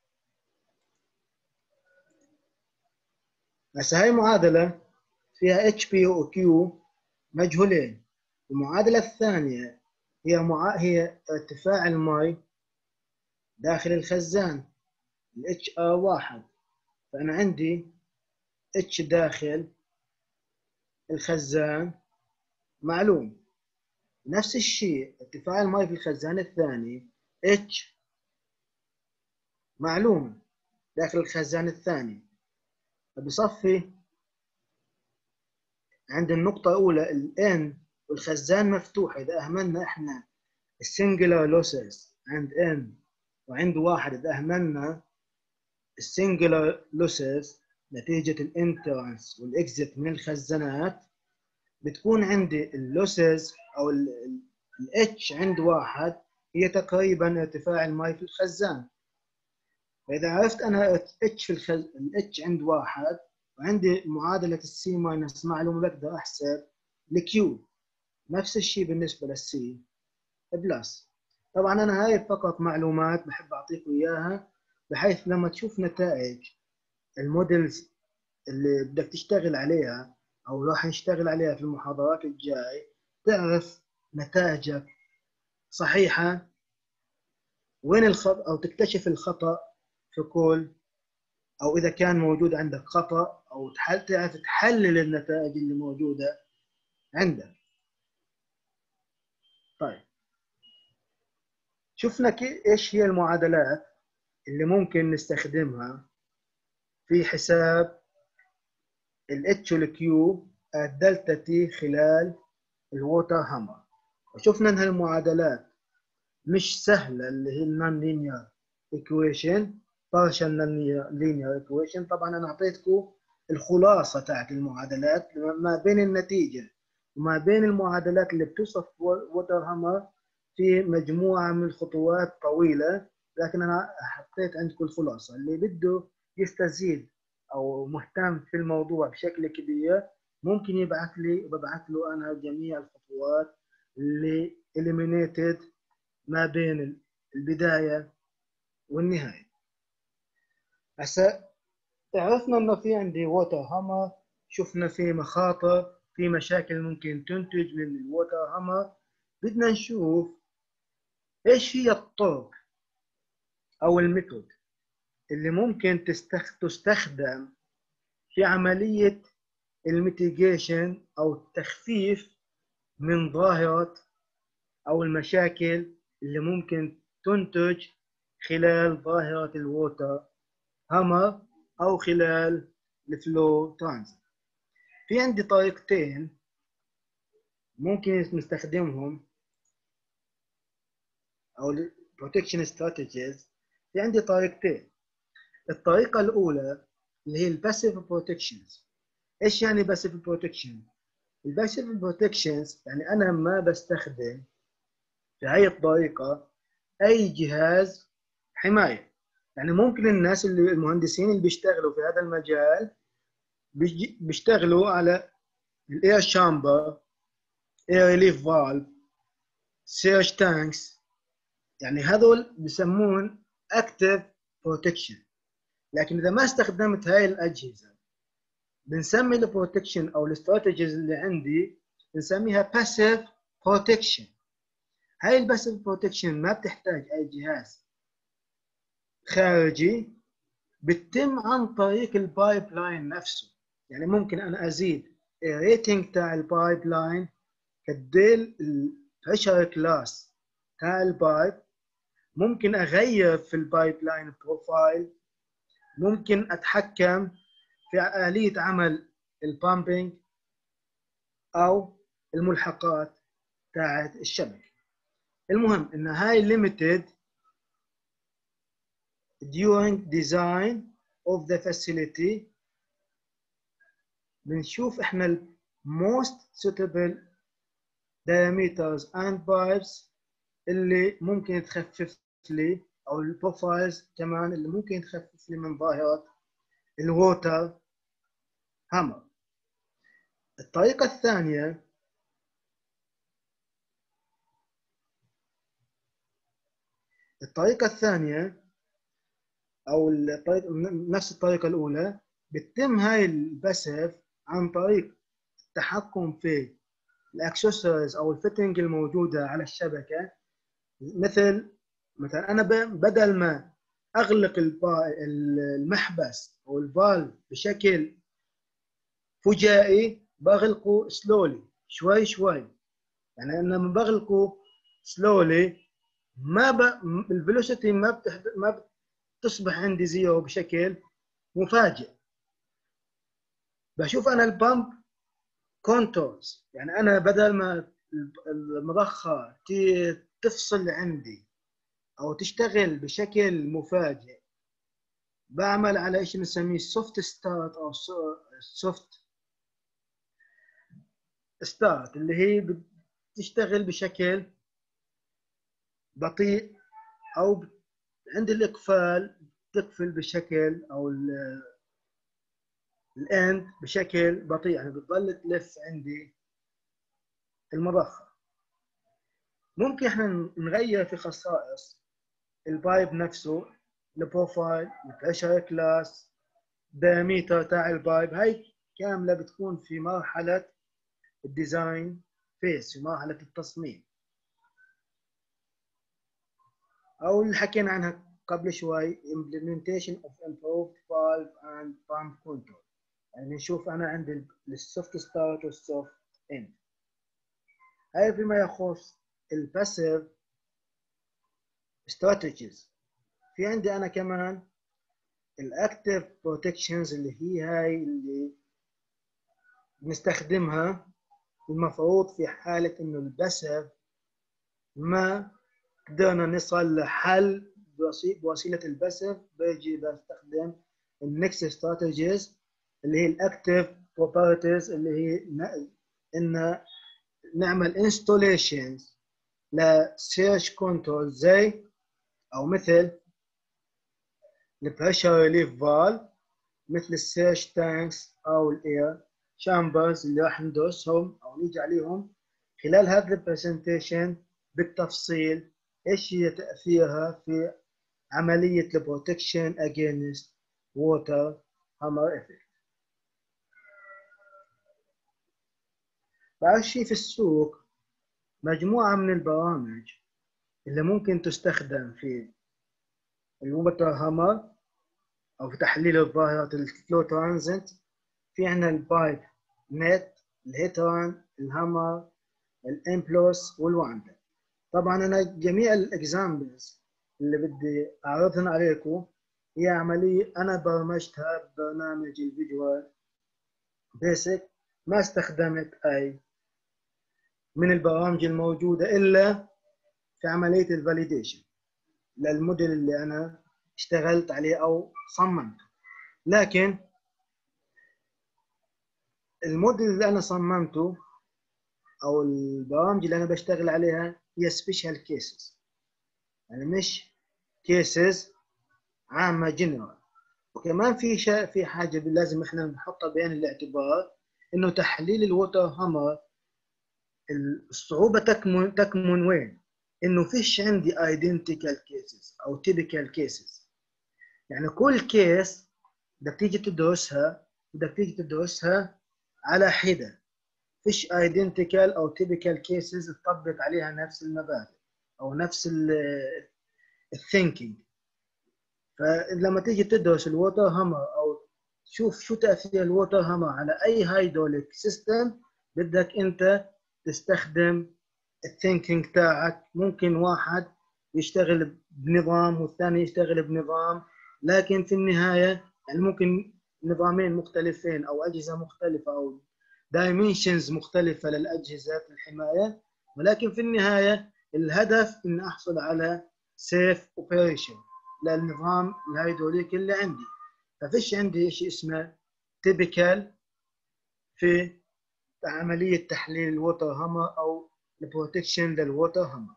بس هاي معادلة فيها اتش بي وكيو مجهولين. المعادلة الثانية هي ارتفاع الماء داخل الخزان الاتش ار 1. فأنا عندي اتش داخل الخزان معلوم. نفس الشيء ارتفاع الماء في الخزان الثاني اتش معلوم داخل الخزان الثاني. فبصفي عند النقطة الأولى الN والخزان مفتوح. إذا أهملنا إحنا السنجلر لوسز عند N وعند 1، إذا أهملنا السنجلر لوسز نتيجة الانترانس والإكزيت من الخزانات، بتكون عندي اللوسز أو الاتش عند 1 هي تقريبا ارتفاع الماء في الخزان. فإذا عرفت أنا اتش في الاتش عند 1 وعندي معادلة السي ماينس معلومة، بقدر أحسب الكيو. نفس الشيء بالنسبة للسي بلس. طبعا أنا هاي فقط معلومات بحب أعطيكم إياها، بحيث لما تشوف نتائج المودلز اللي بدك تشتغل عليها أو راح نشتغل عليها في المحاضرات الجاي، تعرف نتائجك صحيحة وين الخطأ، أو تكتشف الخطأ في كل، أو إذا كان موجود عندك خطأ، أو تعرف تحلل النتائج اللي موجودة عندك. طيب شفنا إيش هي المعادلات اللي ممكن نستخدمها في حساب ال H وال Q الدلتا تي خلال الووتر هامر. وشفنا إن هالمعادلات مش سهلة، اللي هي النون لينير ايكويشن، بارشل نون لينير ايكويشن. طبعا أنا أعطيتكم الخلاصة تاعت المعادلات ما بين النتيجة وما بين المعادلات اللي بتوصف ووتر هامر في مجموعة من الخطوات طويلة، لكن أنا حطيت عندكم الخلاصة. اللي بده يستزيد أو مهتم في الموضوع بشكل كبير ممكن يبعث لي، وببعث له أنا جميع الخطوات اللي eliminated ما بين البداية والنهاية. هسه عرفنا إنه في عندي ووتر هامر، شفنا في مخاطر، في مشاكل ممكن تنتج من الووتر هامر. بدنا نشوف إيش هي الطرق أو الميثود اللي ممكن تستخدم في عملية الميتيجيشن أو التخفيف من ظاهرة أو المشاكل اللي ممكن تنتج خلال ظاهرة الووتر هامر أو خلال الفلو ترانزيت. في عندي طريقتين ممكن نستخدمهم أو protection strategies. في عندي طريقتين. الطريقة الأولى اللي هي الباسيف بروتكشنز. إيش يعني باسيف بروتكشن؟ الباسيف بروتكشنز يعني أنا ما بستخدم في هاي الطريقة أي جهاز حماية. يعني ممكن الناس اللي المهندسين اللي بيشتغلوا في هذا المجال بيشتغلوا على الاير شامبر، اير ريليف فالف، سيرج تانكس، يعني هذول بيسمون اكتف بروتكشن. لكن اذا ما استخدمت هاي الاجهزه بنسمي البروتكشن او الاستراتيجيز اللي عندي بنسميها باسيف بروتكشن. هاي الباسيف بروتكشن ما بتحتاج اي جهاز خارجي، بتتم عن طريق البايب لاين نفسه. يعني ممكن انا ازيد الريتنج تاع البايب لاين كديل البريشر كلاس تاع البايب، ممكن اغير في البايب لاين بروفايل، ممكن اتحكم في آلية عمل البامبينج او الملحقات تاعت الشبكة. المهم ان هاي limited during design of the facility. بنشوف احنا ال most suitable diameters and pipes اللي ممكن تخفف لي، او البروفايلز كمان اللي ممكن تخفف لي من ظاهرة الووتر هامر. الطريقة الثانية او نفس الطريقة الأولى، بتتم هاي الباسيف عن طريق التحكم في الاكسسوارز او الفيتنج الموجودة على الشبكة. مثلا انا بدل ما اغلق المحبس او الفالف بشكل فجائي بغلقه سلولي شوي شوي. يعني انا لما بغلقه سلولي الفيلوسيتي ما بتصبح عندي زيرو بشكل مفاجئ. بشوف انا البامب كونتورز، يعني انا بدل ما المضخه تفصل عندي او تشتغل بشكل مفاجئ، بعمل على ايش بنسميه سوفت ستارت او سوفت ستارت، اللي هي بتشتغل بشكل بطيء، او عند الاقفال تقفل بشكل او الاند بشكل بطيء، يعني بتضل تلف عندي المضخه. ممكن احنا نغير في خصائص البايب نفسه، البروفايل، البريشر كلاس، دايمتر تاع البايب. هاي كامله بتكون في مرحله الديزاين فيس، في مرحله التصميم، او اللي حكينا عنها قبل شوي implementation of improved valve and pump control. يعني نشوف انا عندي السوفت ستارت والسوفت اند. هاي فيما يخص الباسيف استراتيجيز. في عندي انا كمان الاكتيف بروتكشنز، اللي هي هاي اللي بنستخدمها المفروض في حالة انه الباسيف ما قدرنا نصل لحل بوسيلة الباسيف، بيجي بستخدم النكست استراتيجيز اللي هي الاكتيف بروبرتيز، اللي هي ان نعمل انستوليشنز لسيرج كنترول زي او مثل البريشر ريليف فالف، مثل السيرج تانكس او الاير شامبرز اللي راح ندرسهم او نيجي عليهم خلال هذا البرزنتيشن بالتفصيل. ايش هي تاثيرها في عمليه البروتكشن اجينست ووتر هامر افكت. بعد شيء في السوق مجموعه من البرامج اللي ممكن تستخدم في الووتر هامر او في تحليل الظاهرة الفلو ترانزنت. في عندنا البايب نت، الهيتران، الهامر، الامبلوس والواندا. طبعا انا جميع الاكزامبلز اللي بدي اعرضهم عليكم هي عملية انا برمجتها ببرنامج الفيجوال بيسك، ما استخدمت اي من البرامج الموجودة إلا في عملية الفاليديشن للموديل اللي أنا اشتغلت عليه أو صممته. لكن الموديل اللي أنا صممته أو البرامج اللي أنا بشتغل عليها هي سبيشال كيسز، يعني مش كيسز عامة جنرال. وكمان في حاجة لازم احنا نحطها بعين الاعتبار، إنه تحليل الووتر هامر الصعوبة تكمن وين؟ إنه فيش عندي identical cases أو typical cases. يعني كل كيس بدك تيجي تدرسها على حدة. فيش identical أو typical cases تطبق عليها نفس المبادئ أو نفس الثينكينج. فلما تيجي تدرس الووتر هامر أو تشوف شو تأثير الووتر هامر على أي هيدروليك سيستم، بدك أنت تستخدم الثينكينج تاعك. ممكن واحد يشتغل بنظام والثاني يشتغل بنظام، لكن في النهاية يعني ممكن نظامين مختلفين أو أجهزة مختلفة أو دايمنشنز مختلفة للأجهزة الحماية، ولكن في النهاية الهدف إن أحصل على سيف اوبريشن للنظام الهيدروليكي اللي عندي. ففيش عندي شيء اسمه تيبيكال في عملية تحليل الووتر هامر أو البروتكشن للووتر هامر.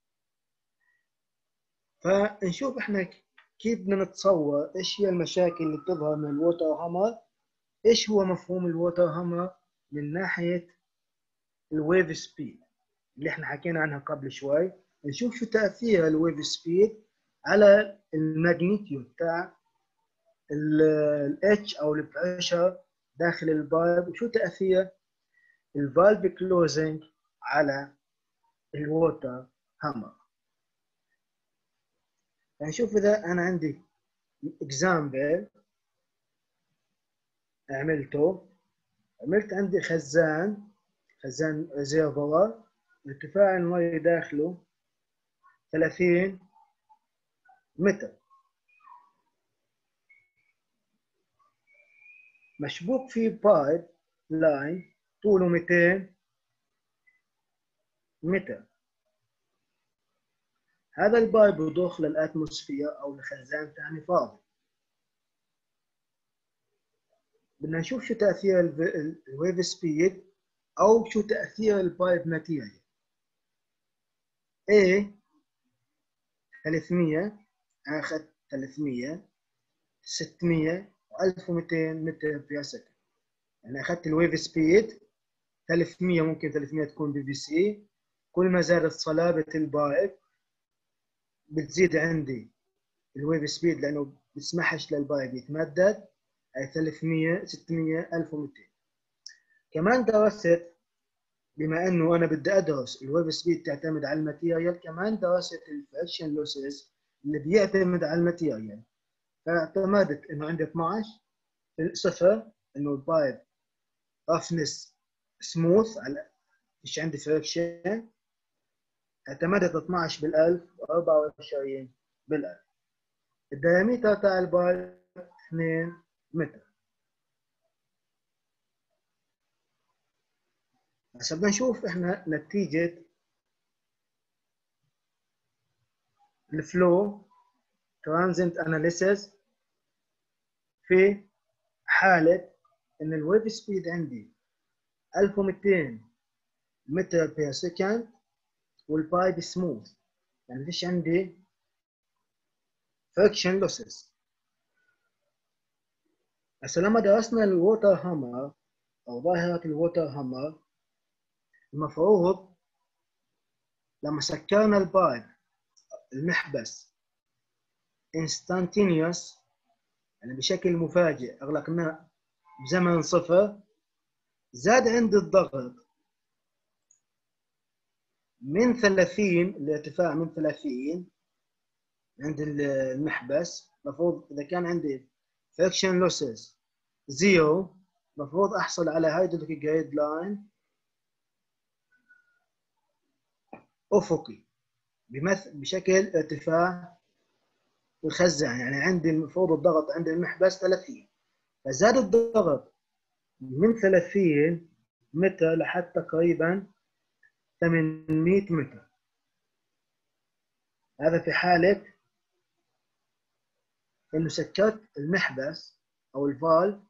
فنشوف احنا كيف بدنا نتصور ايش هي المشاكل اللي بتظهر من الووتر هامر، ايش هو مفهوم الووتر هامر من ناحية الويف سبيد اللي احنا حكينا عنها قبل شوي. نشوف شو تأثير الويف سبيد على الماجنيتيود تاع الاتش او البريشر داخل البايب، وشو تأثير الفالف كلوزنج على الووتر هامر. نشوف اذا انا عندي اكزامبل عملت عندي خزان ريزيرفوار، ارتفاع المي داخله 30 متر، مشبوك فيه بايب لاين طوله 200 متر. هذا البايب بضخ للاتموسفير او لخزان ثاني فاضي. بدنا نشوف شو تأثير الويف سبيد أو شو تأثير البايب ماتيريال. A 300، أنا أخذت 300 600 1200 متر بير سكند. يعني أخذت الويف سبيد 300، ممكن 300 تكون بي في سي. كل ما زادت صلابة البايب بتزيد عندي الويف سبيد لأنه بيسمحش للبايب يتمدد، أي 300 600 1200. كمان درست، بما انه انا بدي ادرس الويف سبيد تعتمد على الماتيريال، كمان درست الفريكشن لوسز اللي بيعتمد على الماتيريال. فاعتمدت انه عندي 12 صفر، انه البايب رفنس سموث، على مش عندي فريكشن. اعتمدت 12 بالالف و24 بالالف. الديامتر تاع البايب 2 متر. هسه بدنا نشوف احنا نتيجة الفلو ترانزنت اناليسيس في حالة ان الويف سبيد عندي 1200 متر بير سكند والبايب سموث، يعني فيش عندي فريكشن لوسز. هسه لما درسنا الووتر هامر او ظاهرة الووتر هامر، المفروض لما سكرنا البايب المحبس instantaneous، يعني بشكل مفاجئ اغلقناه بزمن صفر، زاد عندي الضغط من 30، الارتفاع من 30 عند المحبس. المفروض اذا كان عندي فريكشن لوسز 0، المفروض احصل على هيدروليك جايد لاين افقي بشكل ارتفاع الخزان. يعني عندي المفروض الضغط عند المحبس 30، فزاد الضغط من 30 متر لحد تقريبا 800 متر. هذا في حالة إنه سكرت المحبس أو الفالف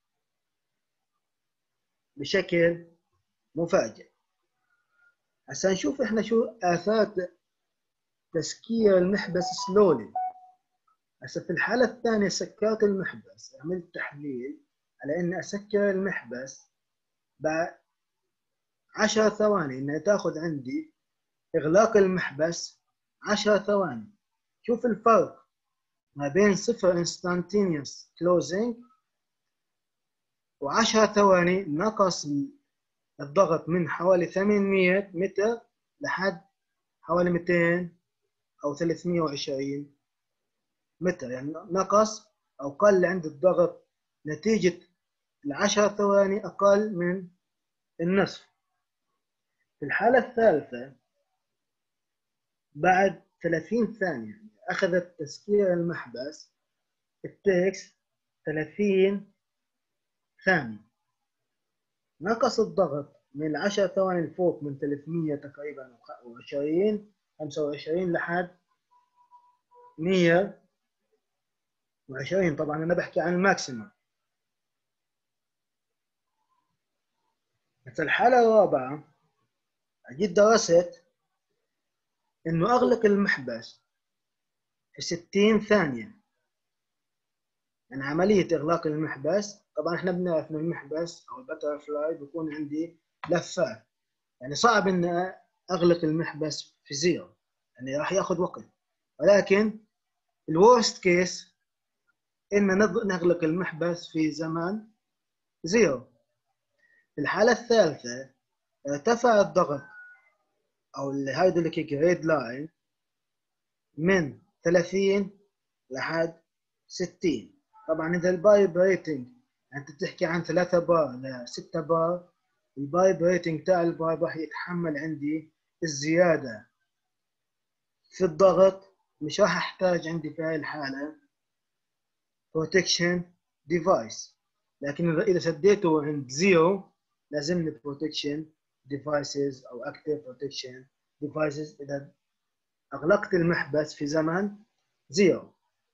بشكل مفاجئ. هسا نشوف إحنا شو آثار تسكير المحبس سلولي. هسا في الحالة الثانية سكرت المحبس، عملت تحليل على إني أسكر المحبس بعد 10 ثواني، إنها تاخذ عندي إغلاق المحبس 10 ثواني. شوف الفرق ما بين 0 instantaneous closing و10 ثواني نقص الضغط من حوالي 800 متر لحد حوالي 200 أو 320 متر، يعني نقص أو قل عند الضغط نتيجة ال10 ثواني أقل من النصف. في الحالة الثالثة بعد 30 ثانية أخذت تسكير المحبس التكس 30 ثانية، نقص الضغط من 10 ثواني الفوق من 300 تقريبا 25 لحد 120. طبعا أنا بحكي عن الماكسيمم. مثل الحالة الرابعة أجيت درست إنه أغلق المحبس في 60 ثانية. يعني عملية إغلاق المحبس، طبعا إحنا بنعرف إنه المحبس أو البتر فلاي بيكون عندي لفات، يعني صعب إن أغلق المحبس في زيرو، يعني راح ياخذ وقت. ولكن الورست كيس إن نغلق المحبس في زمن زيرو. في الحالة الثالثة ارتفع الضغط أو الهيدروليك جريد لاين من 30 لحد 60. طبعا إذا البايب ريتنج أنت تحكي عن 3 بار ل 6 بار، البايب ريتنج تاع البايب راح يتحمل عندي الزيادة في الضغط. مش راح أحتاج عندي في هاي الحالة protection device. لكن إذا سديته عند زيرو لازمني protection devices أو active protection devices إذا أغلقت المحبس في زمن زيرو.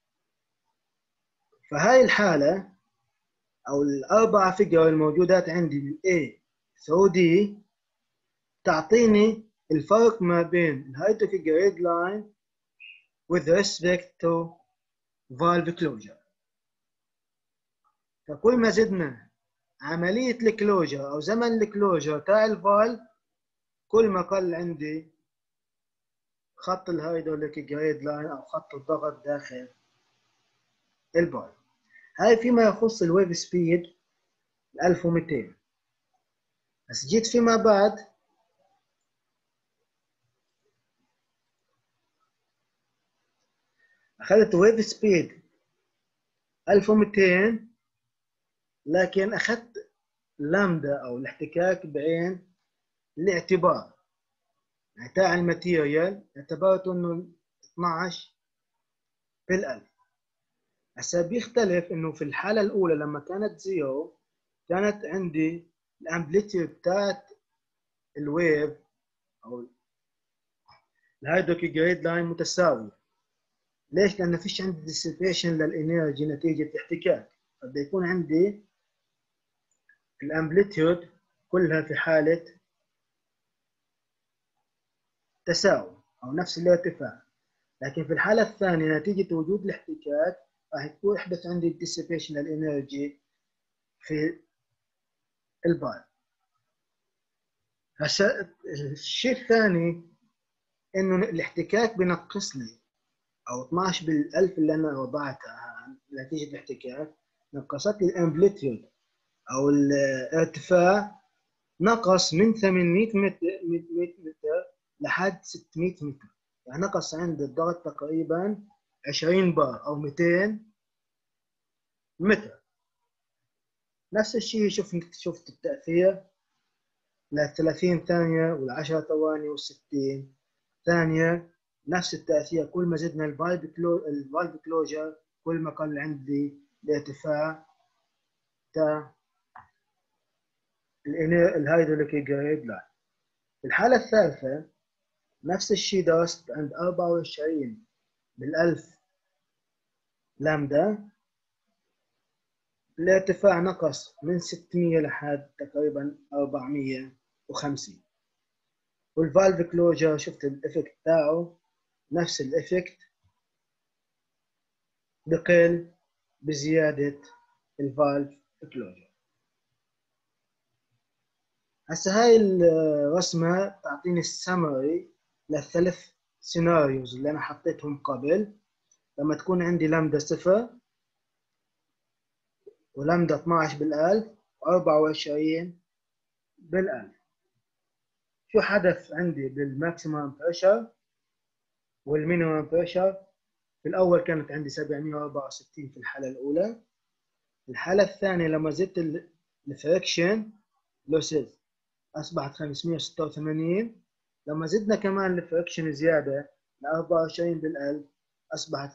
فهاي الحالة أو الأربعة فيجر الموجودات عندي من A through D تعطيني الفرق ما بين الهيدروليك جريد لاين with respect to valve closure. فكل ما زدنا عملية الكلوجر أو زمن الكلوجر تاع الفالف كل ما قل عندي خط الهيدروليك جريد لاين أو خط الضغط داخل الفالف. هاي فيما يخص الويف سبيد 1200. بس جيت فيما بعد أخذت ويف سبيد 1200 لكن أخذت لامدا أو الاحتكاك بعين الاعتبار، يعني تاع الماتيريال اعتبرته إنه 12 في الألف. هسا بيختلف إنه في الحالة الأولى لما كانت زيرو كانت عندي الأمبليتيود بتاعت الويف أو الهيدروليك جريد لاين متساوية. ليش؟ لأن فيش عندي ديسيبيشن للإنرجي نتيجة الاحتكاك، فبده يكون عندي الأمبليتيود كلها في حالة تساوي أو نفس الارتفاع. لكن في الحالة الثانية نتيجة وجود الاحتكاك راح يحدث عندي ديسيبيشن للإنرجي في البال. هسا الشيء الثاني إنه الاحتكاك بنقص لي أو 12 بالألف اللي أنا وضعتها نتيجة الاحتكاك نقصت لي الأمبليتيود أو الارتفاع، نقص من 800 متر لحد 600 متر، يعني نقص عند الضغط تقريبا 20 بار أو 200 متر. نفس الشيء شفت التأثير ل 30 ثانية وال 10 ثواني وال 60 ثانية، نفس التأثير. كل ما زدنا الفالف كلوجر كل ما قل عندي الارتفاع تاع الهيدروليك جريد لاين. في الحالة الثالثة نفس الشيء درست عند 24 بالألف لامدا، الارتفاع نقص من 600 لحد تقريبا 450. والفالف كلوجر شفت الإفكت تاعه نفس الإفكت، بقل بزيادة الفالف كلوجر. هسه هاي الرسمة تعطيني السمري للثلاث سيناريوز اللي أنا حطيتهم قبل. لما تكون عندي لامدا 0 ولامدا 12 بالألف و24 بالألف، شو حدث عندي بالماكسيمم بريشر والمينيمم بريشر؟ في الأول كانت عندي 764 في الحالة الأولى. الحالة الثانية لما زدت الفريكشن لوسز أصبحت 586. لما زدنا كمان الفريكشن زيادة ل 24 بالألف أصبحت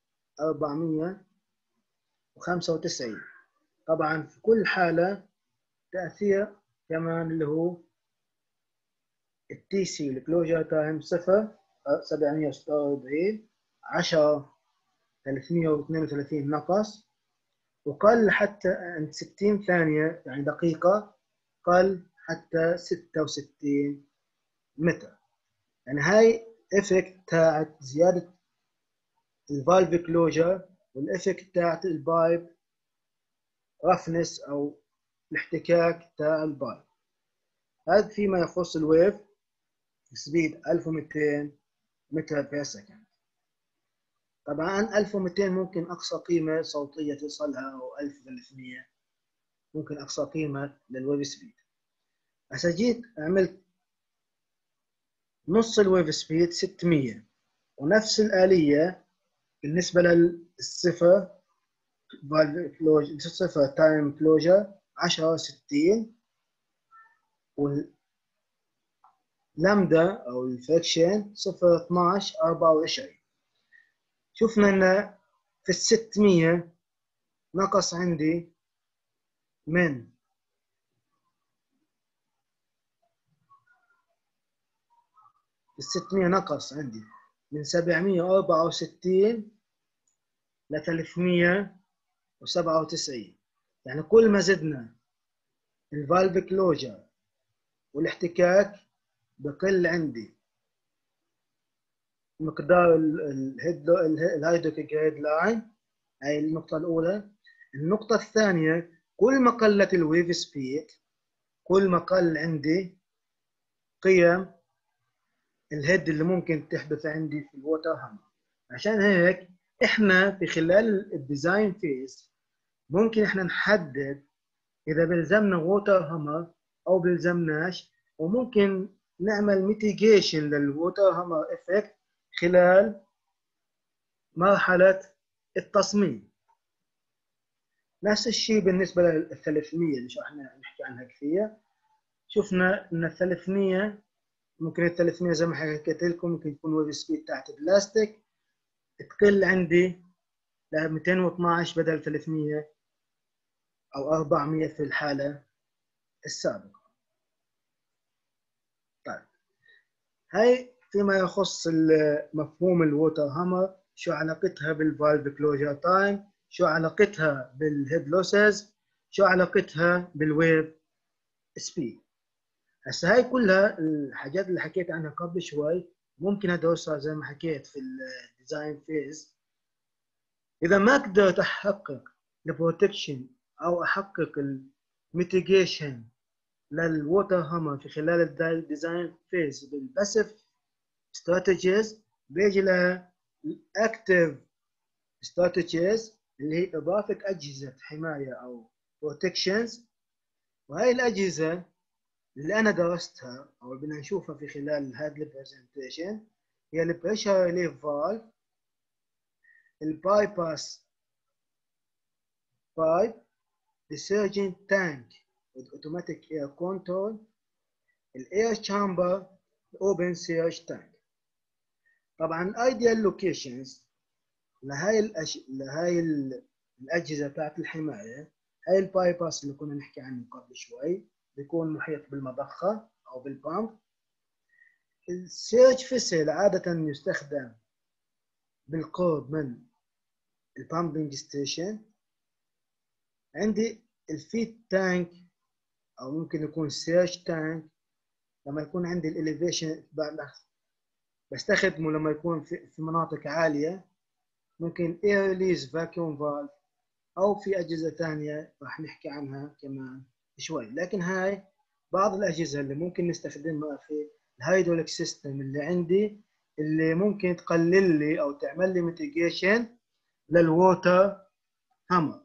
495. طبعا في كل حالة تأثير كمان اللي هو التي سي الكلوجر تايم 0 746 10 332 نقص، وقل حتى عند 60 ثانية يعني دقيقة قل حتى 66 متر. يعني هاي افكت تاعت زيادة الفالف كلوجر والافكت تاعت البايب رفنس او الاحتكاك تاع البايب. هذا فيما يخص الويف سبيد 1200 متر بير سكند. طبعا 1200 ممكن اقصى قيمة صوتية تصلها، او 1300 ممكن اقصى قيمة للويف سبيد. هسه جيت عملت نص الويف سبيد 600، ونفس الآلية بالنسبة للصفر صفر تايم كلوجر 1060، واللامدا أو الفريكشن 0.12 24. شفنا أن في 600 نقص عندي من في 600 نقص عندي من 764 ل 397. يعني كل ما زدنا الفالف كلوجر والاحتكاك بقل عندي مقدار الهيدروكيك جايد لاين. هاي النقطة الأولى. النقطة الثانية كل ما قلت الويف سبيد كل ما قل عندي قيم الهيد اللي ممكن تحدث عندي في الووتر هامر. عشان هيك احنا في خلال الديزاين فيز ممكن احنا نحدد اذا بلزمنا ووتر هامر او بلزمناش، وممكن نعمل ميتيجيشن للووتر هامر افكت خلال مرحلة التصميم. نفس الشيء بالنسبة لل 300 اللي احنا نحكي عنها كثير. شفنا ان ال 300 ممكن ال 300 زي ما حكيت لكم ممكن يكون ويف سبيد تحت بلاستيك تقل عندي ل 212 بدل 300 او 400 في الحالة السابقة. طيب هاي فيما يخص مفهوم الووتر هامر، شو علاقتها بالفالف كلوجر تايم، شو علاقتها بالهيد لوسز، شو علاقتها بالويف سبيد. هسه هاي كلها الحاجات اللي حكيت عنها قبل شوي ممكن ادرسها زي ما حكيت في الديزاين فيز. اذا ما قدرت احقق البروتكشن او احقق الميتيجيشن للووتر هامر في خلال الديزاين فيز بالباسيف استراتيجيز، بيجي لها الاكتيف استراتيجيز اللي هي اضافه اجهزه حمايه او بروتكشنز. وهي الاجهزه اللي انا درستها او بدنا نشوفها في خلال هذا البرزنتيشن هي البريشر ريليف فالف، الباي باس بايب، السيرجن تانك with automatic air control، الاير تشامبر، الاوبن سيرج تانك. طبعا ايديال لوكيشنز لهاي الاجهزه بتاعت الحمايه. هاي الباي باس اللي كنا نحكي عنه قبل شوي بيكون محيط بالمضخه او بالبامب، السيرج فيسل عادة يستخدم بالقرب من البامبنج ستيشن. عندي الفيد تانك أو ممكن يكون سيرج تانك لما يكون عندي الإليفيشن بستخدمه لما يكون في مناطق عالية. ممكن اير ريليز فاكيوم فالف أو في أجهزة ثانية راح نحكي عنها كمان شوي. لكن هاي بعض الأجهزة اللي ممكن نستخدمها في الهيدروليك سيستم اللي عندي، اللي ممكن تقلل لي أو تعمل لي ميتيجيشن للووتر هامر.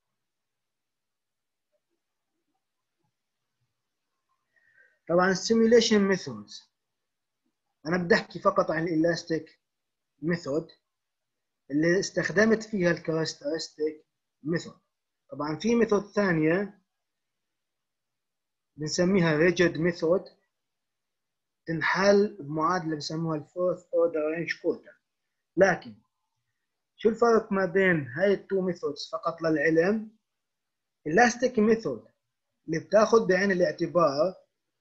طبعا السيميوليشن ميثودز، أنا بدي أحكي فقط عن الإلاستيك ميثود اللي استخدمت فيها الكاركترستيك ميثود. طبعا في ميثود ثانية بنسميها ريجيد ميثود، تنحل بمعادلة بسموها الفورث اوردر رينج كوتا. لكن شو الفرق ما بين هاي التو ميثودز فقط للعلم؟ الإلاستيك ميثود اللي بتاخذ بعين الاعتبار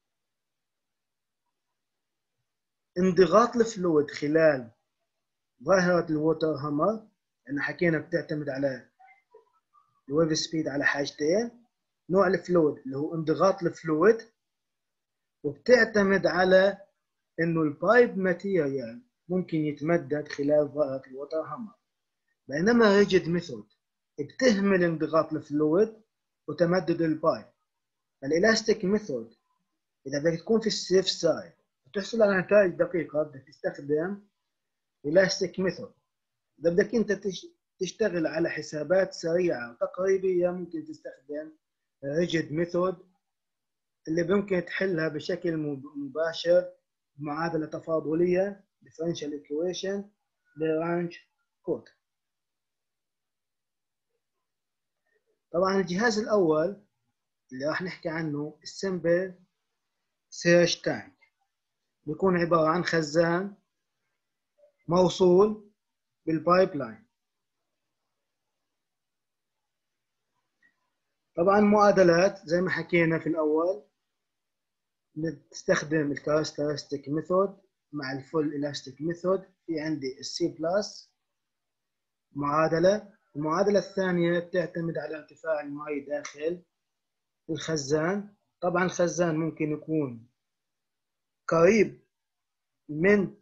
انضغاط الفلويد خلال ظاهرة الووتر هامر، لأن حكينا بتعتمد على الويف سبيد على حاجتين، نوع الفلويد اللي هو انضغاط الفلويد، وبتعتمد على إنه البايب ماتيريال ممكن يتمدد خلال ظاهرة الووتر هامر. بينما ريجيد ميثود بتهمل انضغاط الفلويد وتمدد البايب. الإلاستيك ميثود إذا بدك تكون في السيف سايد وتحصل على نتائج دقيقة بدك تستخدم إلاستيك ميثود. إذا بدك أنت تشتغل على حسابات سريعة وتقريبية ممكن تستخدم ريجيد ميثود اللي ممكن تحلها بشكل مباشر بمعادلة تفاضلية differential equation لرانج كود. طبعا الجهاز الأول اللي راح نحكي عنه السمبل سيرج تانك، بيكون عبارة عن خزان موصول بالبايب لاين. طبعا معادلات زي ما حكينا في الأول نستخدم الكاركترستيك ميثود مع الفول إلاستيك ميثود. في عندي السي بلس معادلة. المعادلة الثانية بتعتمد على ارتفاع الماء داخل الخزان. طبعا الخزان ممكن يكون قريب من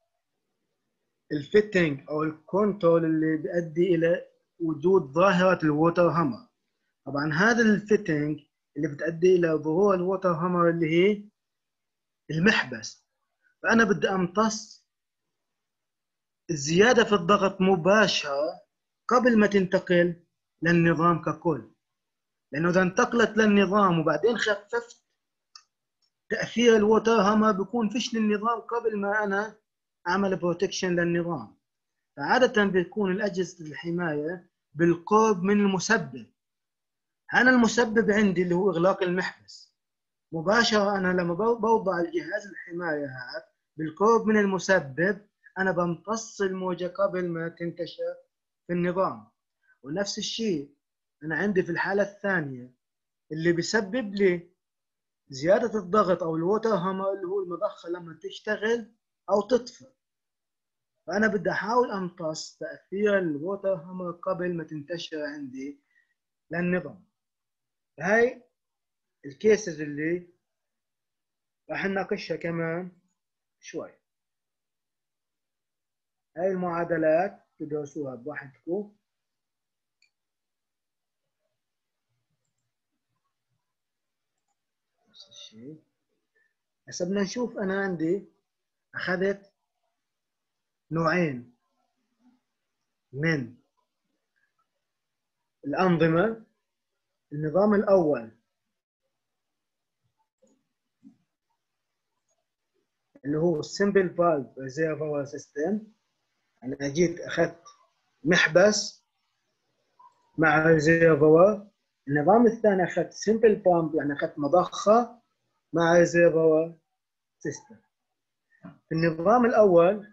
الفيتنج أو الكونترول اللي بيؤدي إلى وجود ظاهرة الووتر هامر. طبعا هذا الفيتنج اللي بتؤدي إلى ظهور الووتر هامر اللي هي المحبس، فأنا بدي أمتص الزيادة في الضغط مباشرة قبل ما تنتقل للنظام ككل. لأنه إذا انتقلت للنظام وبعدين خففت تأثير الووتر هامر بيكون فشل النظام قبل ما أنا أعمل بروتكشن للنظام. فعادة بتكون الأجهزة الحماية بالقرب من المسبب. أنا المسبب عندي اللي هو إغلاق المحبس مباشرة. أنا لما بوضع الجهاز الحماية هذا بالقرب من المسبب أنا بمتص الموجة قبل ما تنتشر في النظام. ونفس الشيء أنا عندي في الحالة الثانية اللي بيسبب لي زيادة الضغط أو الووتر هامر اللي هو المضخة لما تشتغل أو تطفئ، فأنا بدي أحاول أمتص تأثير الووتر هامر قبل ما تنتشر عندي للنظام. هاي الكيسز اللي راح نناقشها كمان شوي. هاي المعادلات تدرسوها بوحدكم. نفس الشيء. هسه بدنا نشوف، أنا عندي أخذت نوعين من الأنظمة. النظام الأول اللي هو السمبل فالف ريزيرفوار سيستم. أنا جيت أخذت محبس مع ريزيرفوار. النظام الثاني أخذت سمبل بامب، يعني أخذت مضخة مع ريزيرفوار سيستم. في النظام الأول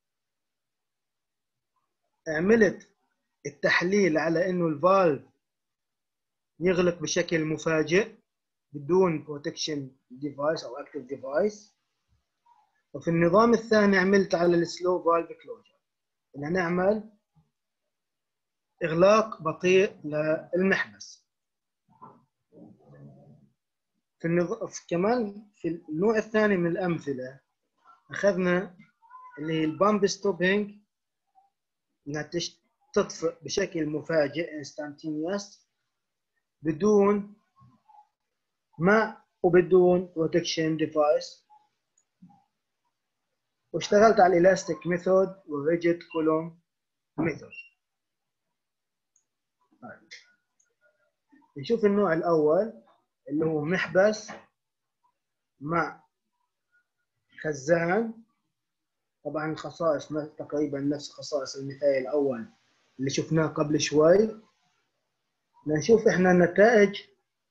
عملت التحليل على إنه الفالف يغلق بشكل مفاجئ بدون بروتكشن ديفايس أو أكتيف ديفايس. وفي النظام الثاني عملت على السلو فالف كلوجر، إن نعمل إغلاق بطيء للمحبس. كمان في النوع الثاني من الأمثلة أخذنا اللي هي البامب ستوبينج، إنها تطفئ بشكل مفاجئ instantaneous بدون مع وبدون بروتكشن ديفايس. واشتغلت على الإلاستيك ميثود والريجيد كولوم ميثود. نشوف النوع الأول اللي هو محبس مع خزان. طبعا الخصائص تقريبا نفس خصائص المثال الأول اللي شفناه قبل شوي. نشوف احنا نتائج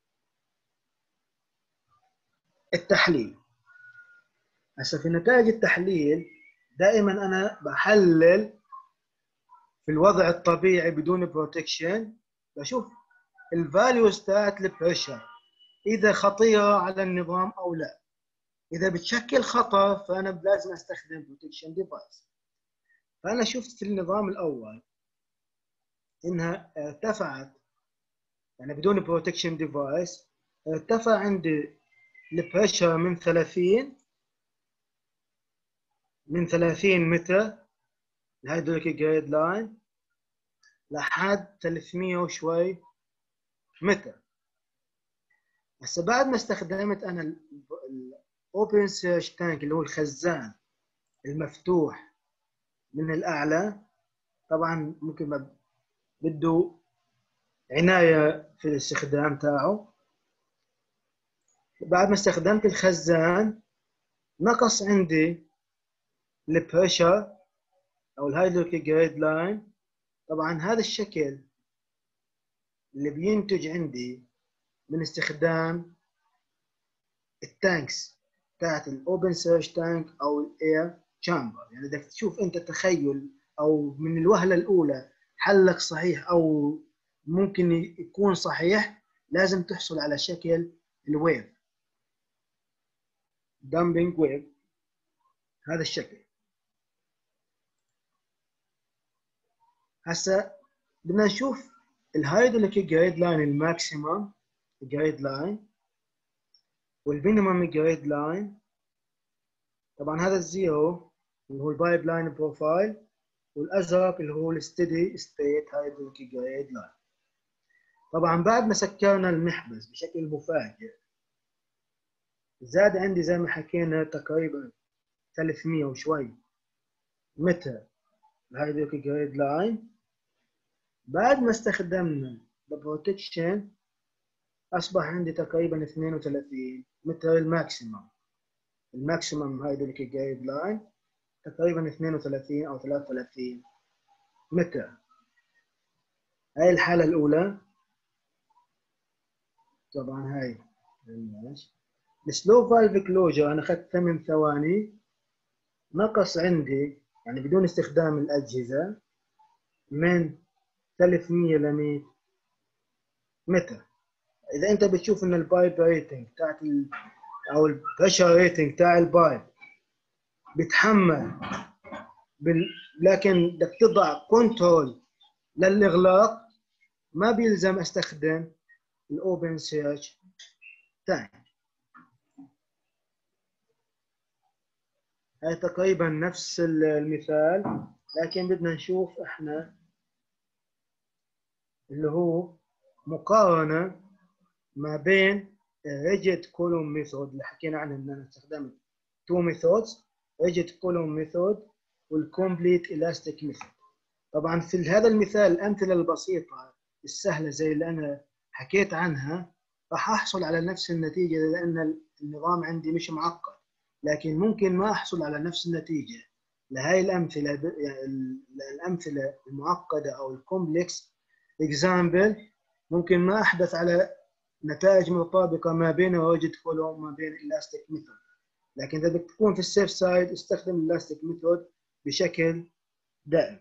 التحليل. هسه في نتائج التحليل دائما انا بحلل في الوضع الطبيعي بدون بروتكشن، بشوف الفاليوز تاعت البريشر اذا خطيره على النظام او لا. اذا بتشكل خطر فانا لازم استخدم بروتكشن ديفايس. فانا شفت في النظام الاول انها ارتفعت، يعني بدون بروتكشن ديفايس ارتفع عندي البريشر من 30 متر الهيدروليك جريد لاين لحد 300 وشوي متر. هسه بعد ما استخدمت انا الاوبن سيرش تانك اللي هو الخزان المفتوح من الاعلى، طبعا ممكن بده عنايه في الاستخدام تاعه. بعد ما استخدمت الخزان نقص عندي البريشر او الهيدروليك جريد لاين. طبعا هذا الشكل اللي بينتج عندي من استخدام التانكس بتاعت الاوبن سيرش تانك او الاير تشامبر. يعني بدك تشوف انت تخيل او من الوهله الاولى حلك صحيح او ممكن يكون صحيح، لازم تحصل على شكل الويف، دامبينج ويف، هذا الشكل. هسه بدنا نشوف الهيدروليك جريد لاين الماكسيمم جريد لاين والمينيمم جريد لاين. طبعا هذا الزيرو اللي هو البايب لاين بروفايل، والازرق اللي هو الستيدي ستيت هيدروليك جريد لاين. طبعا بعد ما سكرنا المحبس بشكل مفاجئ زاد عندي زي ما حكينا تقريبا 300 وشوي متر الهيدروليك جريد لاين. بعد ما استخدمنا البروتكشن اصبح عندي تقريبا 32 متر الماكسيمم هيدروليك جريد لاين تقريبا 32 او 33 متر. هاي الحالة الأولى. طبعا هاي السلو فالف كلوجر أنا أخذت 8 ثواني، نقص عندي يعني بدون استخدام الأجهزة من 300 ل 100 متر. إذا أنت بتشوف إن البايب ريتنج تاعت أو البريشر ريتنج تاع البايب بتحمل لكن بدك تضع كنترول للإغلاق، ما بيلزم استخدم الاوبن سيرش تانك. هاي تقريبا نفس المثال، لكن بدنا نشوف احنا اللي هو مقارنة ما بين الريجيد كولوم ميثود اللي حكينا عنها اننا استخدمت تو ميثودز، ريجيد كولوم ميثود والكومبليت الاستيك ميثود. طبعا في هذا المثال الامثله البسيطه السهله زي اللي انا حكيت عنها راح احصل على نفس النتيجه لان النظام عندي مش معقد، لكن ممكن ما احصل على نفس النتيجه لهي الامثله. يعني الامثله المعقده او الكومبلكس اكزامبل ممكن ما احدث على نتائج مطابقه ما بين الريجيد كولوم وما بين الاستيك ميثود. لكن اذا بدك تكون في السيف سايد استخدم الاستيك ميثود بشكل دائم.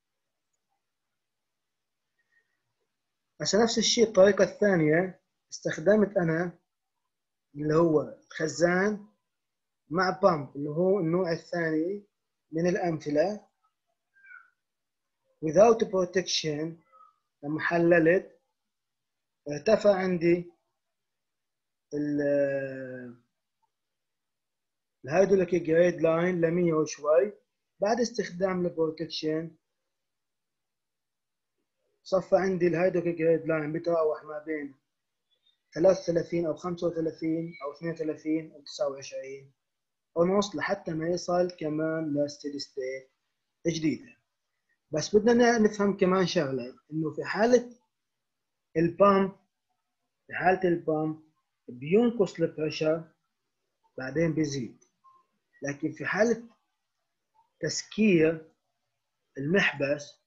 هسه نفس الشيء الطريقة الثانية استخدمت أنا اللي هو خزان مع بامب اللي هو النوع الثاني من الأمثلة without protection. لما حللت ارتفع عندي الهيدروليك جريد لاين ل 100 وشوي. بعد استخدام البروتكشن صفى عندي الهيدروليك جريد لاين بيتراوح ما بين 33 أو 35 أو 32 أو 29 ونص لحتى ما يصل كمان لستيدي ستيت جديدة. بس بدنا نفهم كمان شغلة، إنه في حالة البامب بينقص البريشر بعدين بيزيد، لكن في حالة تسكير المحبس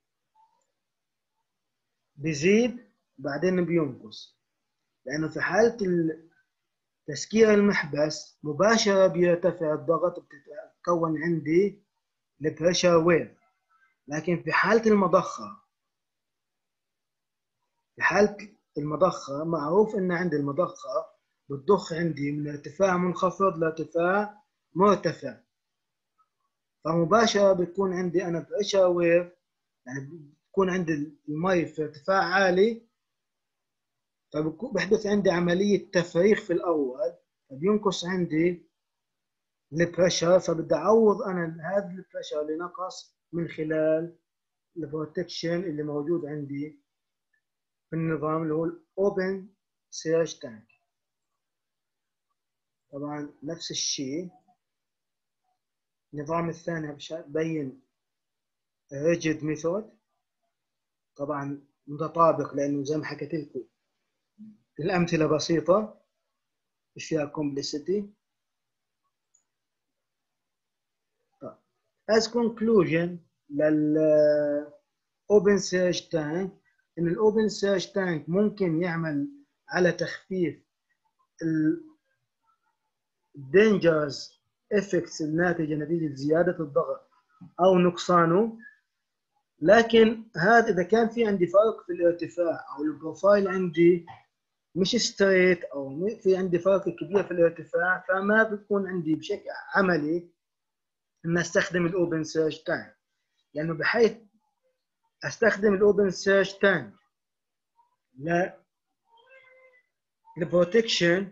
بيزيد بعدين بينقص، لأنه في حالة تسكير المحبس مباشرة بيرتفع الضغط، بتتكون عندي البريشر ويف. لكن في حالة المضخة معروف إن عندي المضخة بتضخ عندي من ارتفاع منخفض لارتفاع مرتفع، فمباشرة بتكون عندي أنا بريشر ويف، يعني بتكون عندي المي في ارتفاع عالي، فبيحدث عندي عملية تفريغ في الأول، فبينقص عندي البريشر، فبدي أعوض أنا هذا البريشر اللي نقص من خلال البروتكشن اللي موجود عندي في النظام اللي هو الأوبن سيرج تانك. طبعا نفس الشيء النظام الثاني ببين ريجيد ميثود، طبعا متطابق لأنه زي ما حكيت لكم الأمثلة بسيطة مش فيها كومبلكسيتي. as conclusion للأوبن سيرج تانك، إن الأوبن سيرج تانك ممكن يعمل على تخفيف dangerous effects الناتجة نتيجة زيادة الضغط أو نقصانه، لكن هذا إذا كان في عندي فرق في الارتفاع أو البروفايل عندي مش ستريت أو في عندي فرق كبير في الارتفاع، فما بيكون عندي بشكل عملي إن أستخدم الأوبن سيرج تانك، لأنه بحيث أستخدم الأوبن سيرج تانك للبروتكشن،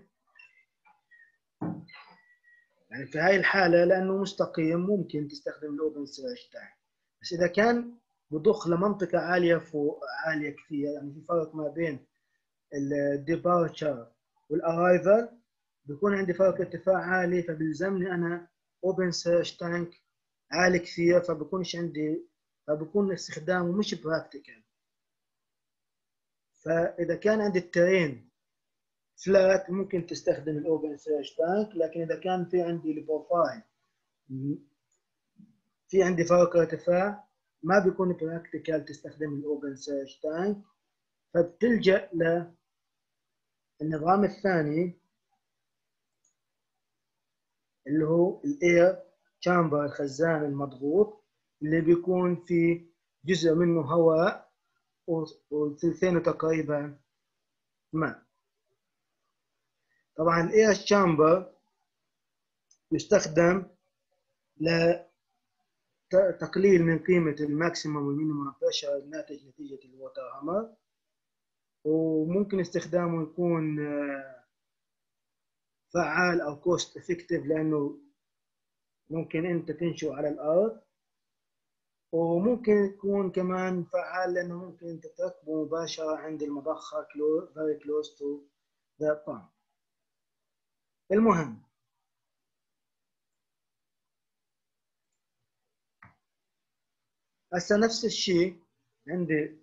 يعني في هاي الحالة لأنه مستقيم ممكن تستخدم الأوبن سيرج تانك. بس إذا كان بضخ لمنطقة عالية فوق عالية كثير، يعني في فرق ما بين الديبارتشر والأرايفل، بيكون عندي فرق ارتفاع عالي، فبيلزمني أنا أوبن سيرج تانك عالي كثير، فبكون استخدامه مش براكتيكال. فإذا كان عندي الترين فلات ممكن تستخدم الأوبن سيرج تانك، لكن إذا كان في عندي البروفايل في عندي فرق ارتفاع ما بيكون براكتيكال تستخدم الأوبن سيرج تانك، فبتلجأ للنظام الثاني اللي هو الاير تشامبر، الخزان المضغوط اللي بيكون في جزء منه هواء وثلثينه تقريبا ماء. طبعا الاير تشامبر يستخدم لتقليل من قيمة الماكسيموم والمينيموم بريشر الناتج نتيجة الووتر هامر، وممكن استخدامه يكون فعال أو كوست افكتيف لأنه ممكن أنت تنشئه على الأرض، وممكن يكون كمان فعال لأنه ممكن تركبه مباشرة عند المضخة very close to the pump. المهم هسه نفس الشيء عندي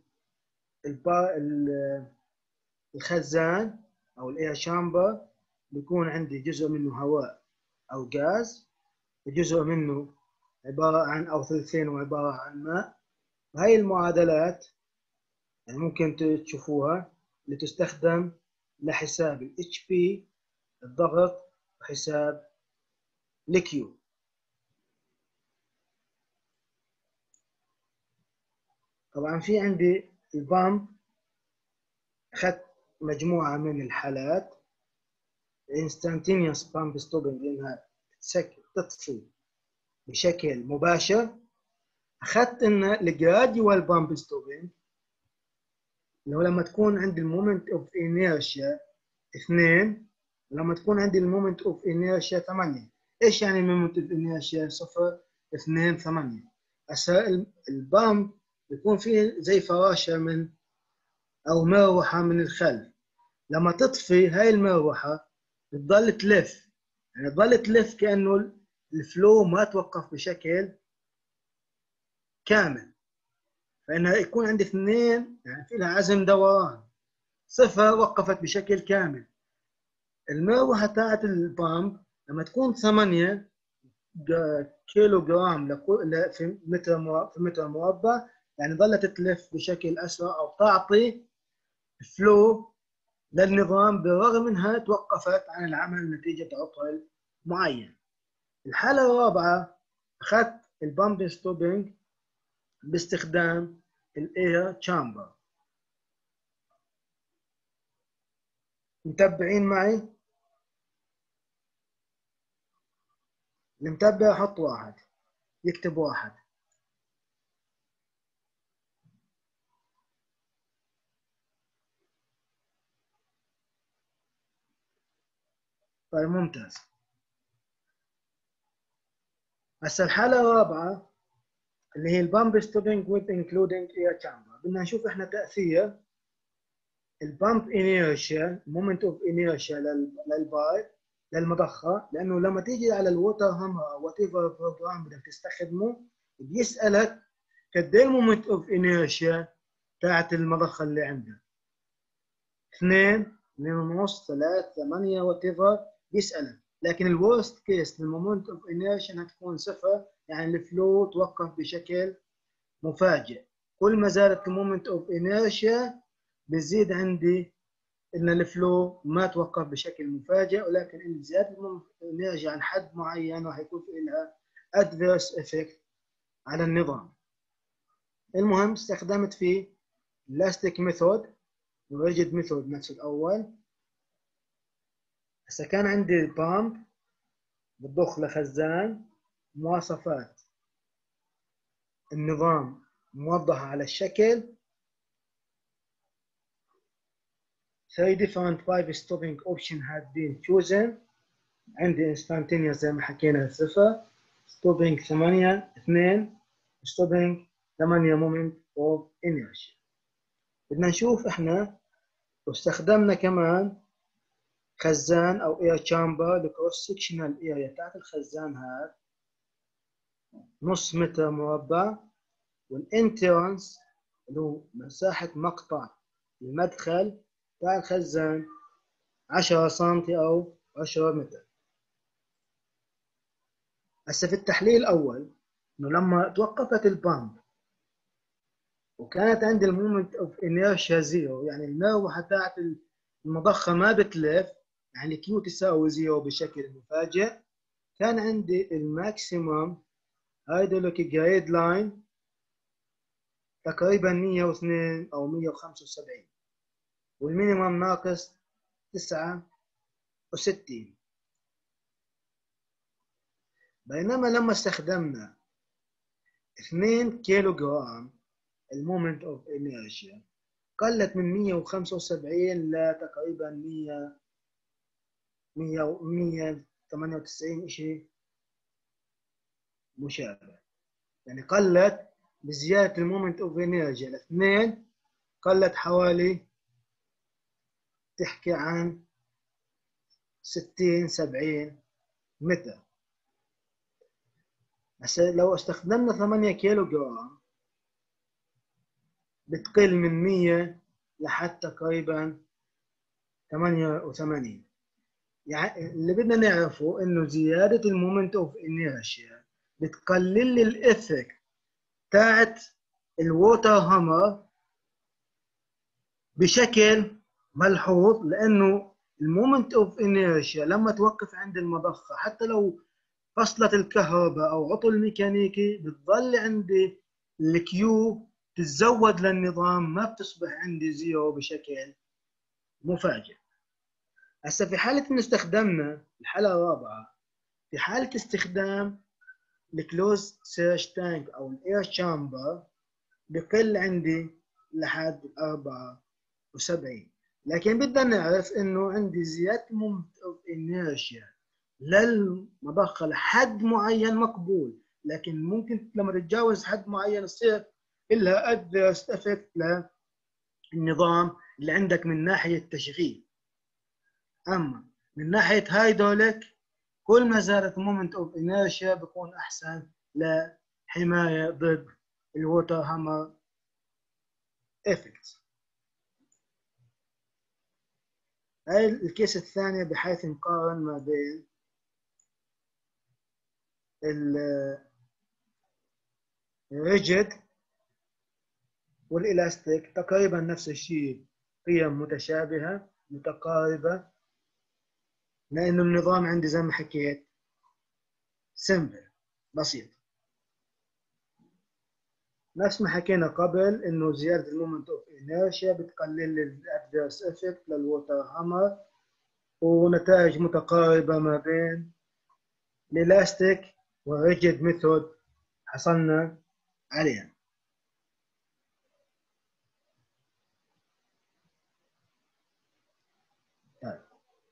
الخزان أو الإير شامبر، بيكون عندي جزء منه هواء أو غاز، وجزء منه عبارة عن أو ثلثينه عبارة عن ماء. وهي المعادلات يعني ممكن تشوفوها اللي تستخدم لحساب ال HP الضغط وحساب الكيو. طبعا في عندي البامب، أخذت مجموعة من الحالات instantaneous pump stopping لأنها تطفي بشكل مباشر، اخذت ان الجراديوال بامب ستوبينج اللي هو لما تكون عندي المومنت اوف انيرشيا 2 ولما تكون عندي المومنت اوف انيرشيا 8. ايش يعني المومنت اوف انيرشيا 0 2 8؟ هسه البامب بيكون فيه زي فراشه من او مروحه من الخلف، لما تطفي هاي المروحه بتضل تلف، يعني تضل تلف كانه الفلو ما توقف بشكل كامل. فانها يكون عندي 2 يعني في لها عزم دوران، 0 وقفت بشكل كامل. المروحه تاعت البامب لما تكون 8 كيلو جرام في متر مربع، يعني ظلت تلف بشكل اسرع او تعطي فلو للنظام بالرغم انها توقفت عن العمل نتيجه عطل معين. الحاله الرابعه اخذت البامب ستوبينج باستخدام الاير تشامبر. متابعين معي؟ المتابع حط 1 يكتب 1. طيب ممتاز. هسه الحالة الرابعة اللي هي البامب ستوبينج with including air chamber. بدنا نشوف احنا تأثير البامب انيرشيا مومنت اوف انيرشيا للبايب للمضخة، لأنه لما تيجي على الووتر هامر أو وات ايفر بروجرام بدك تستخدمه بيسألك قد ايه المومنت اوف انيرشيا تاعت المضخة اللي عندك، 2 2.5 3 8 وات ايفر بيسألك. لكن الورست كيس المومنت اوف انيرشيا انها تكون 0، يعني الفلو توقف بشكل مفاجئ. كل ما زادت المومنت اوف انيرشيا بزيد عندي ان الفلو ما توقف بشكل مفاجئ، ولكن ان زياده المومنت اوف انيرشيا عن حد معين راح يكون في لها ادفيرس افكت على النظام. المهم استخدمت فيه الاستيك ميثود وريجيد ميثود نفس الاول. هسه كان عندي البامب بتضخ لخزان، مواصفات النظام موضحة على الشكل 3 different pipe stopping option had been chosen. عندي instantaneous زي ما حكينا 0 stopping 8 2 stopping 8 moment of inertia. بدنا نشوف احنا واستخدمنا كمان خزان او air chamber. الكروس sectional area تاعت الخزان هذا نص متر مربع، والانترانس اللي هو مساحة مقطع المدخل تاع الخزان 10 سم أو 10 متر. هسه في التحليل الأول إنه لما توقفت البامب وكانت عندي المومنت اوف انيرشيا 0، يعني المروحة تاعت المضخة ما بتلف، يعني كيو تساوي 0 بشكل مفاجئ، كان عندي الماكسيمم هيدروليك جايد لاين تقريبا 102 أو 175، والمينيمم ناقص 69. بينما لما استخدمنا 2 كيلو جرام المومنت اوف انيرشيا قلت من 175 لتقريبا 198 شيء مشابه، يعني قلت بزيادة المومنت اوف انيرشيا ل2 قلت حوالي تحكي عن 60 70 متر. هسه لو استخدمنا 8 كيلو جرام بتقل من 100 لحد تقريبا 88. يعني اللي بدنا نعرفه انه زيادة المومنت اوف انيرشيا بتقلل لي الافكت تاعت الووتر هامر بشكل ملحوظ، لانه المومنت اوف انيرشيا لما توقف عند المضخة حتى لو فصلت الكهرباء او عطل ميكانيكي بتظل عندي الكيو تتزود للنظام، ما بتصبح عندي 0 بشكل مفاجئ. هسه في حالة ان استخدمنا الحالة الرابعة في حالة استخدام الكلوز سيرش تانك أو الإير شامبر بقل عندي لحد 74. لكن بدنا نعرف إنه عندي زيادة مومنت أوف إنيرشيا للمضخة لحد معين مقبول، لكن ممكن لما تتجاوز حد معين يصير لها أدفيرس إفكت للنظام اللي عندك من ناحية تشغيل. أما من ناحية هايدروليك كل ما زادت مومنت اوف انيرشيا بيكون احسن لحمايه ضد الووتر هامر افكت. هاي الكيس الثانيه بحيث نقارن ما بين الريجيد والالاستيك، تقريبا نفس الشيء، قيم متشابهه متقاربه، لانه النظام عندي زي ما حكيت سمبل بسيط. نفس ما حكينا قبل انه زياده المومنت اوف انيرشيا بتقلل الادفيرس افكت للووتر هامر، ونتائج متقاربه ما بين الالاستيك والريجيد ميثود حصلنا عليها. طيب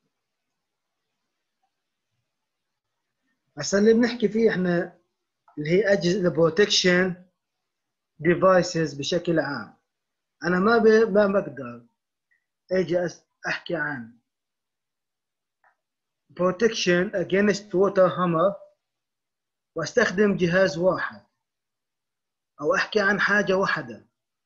هسه اللي بنحكي فيه احنا اللي هي اجهزه البروتكشن ديفايسز بشكل عام. انا ما بقدر اجي احكي عن protection against water hammer واستخدم جهاز واحد او احكي عن حاجه واحده،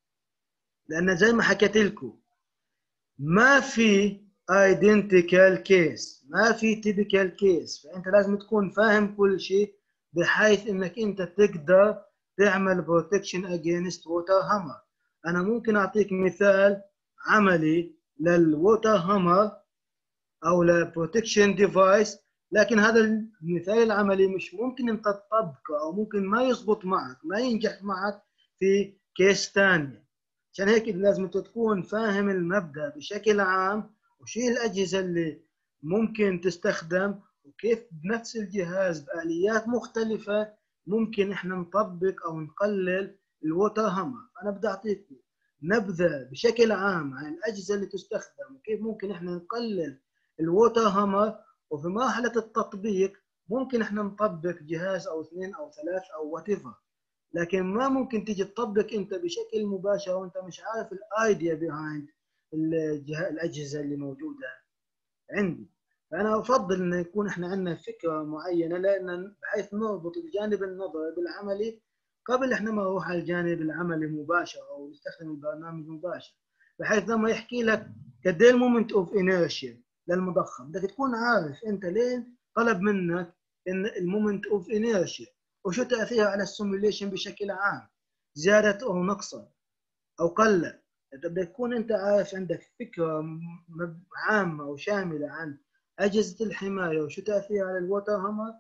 لان زي ما حكيت لكم ما في identical case، ما في typical case، فانت لازم تكون فاهم كل شيء بحيث انك انت تقدر تعمل protection against water hammer. انا ممكن اعطيك مثال عملي للووتر هامر او للبروتكشن ديفايس، لكن هذا المثال العملي مش ممكن انت تطبقه او ممكن ما يزبط معك، ما ينجح معك في كيس ثانيه. عشان هيك لازم تكون فاهم المبدأ بشكل عام، وشيء الأجهزة اللي ممكن تستخدم، وكيف بنفس الجهاز بآليات مختلفة ممكن احنا نطبق او نقلل الووتر هامر. انا بدي اعطيكم نبذة بشكل عام عن الأجهزة اللي تستخدم وكيف ممكن احنا نقلل الووتر هامر، وفي مرحلة التطبيق ممكن احنا نطبق جهاز او اثنين او ثلاث او whatever، لكن ما ممكن تيجي تطبق انت بشكل مباشر وانت مش عارف الايديا بيهايند الاجهزه اللي موجوده عندي. فانا افضل انه يكون احنا عندنا فكره معينه، لان بحيث نربط الجانب النظري بالعملي قبل احنا ما نروح على الجانب العملي مباشر او نستخدم البرنامج مباشر، بحيث لما يحكي لك قد ايه المومنت اوف انيرشيا للمضخه بدك تكون عارف انت ليه طلب منك ان المومنت اوف انيرشيا وشو تاثيرها على السيموليشن بشكل عام، زادت او نقصت او قلت. بدك تكون انت عارف، عندك فكره عامه وشامله عن اجهزه الحمايه وشو تاثيرها على الووتر هامر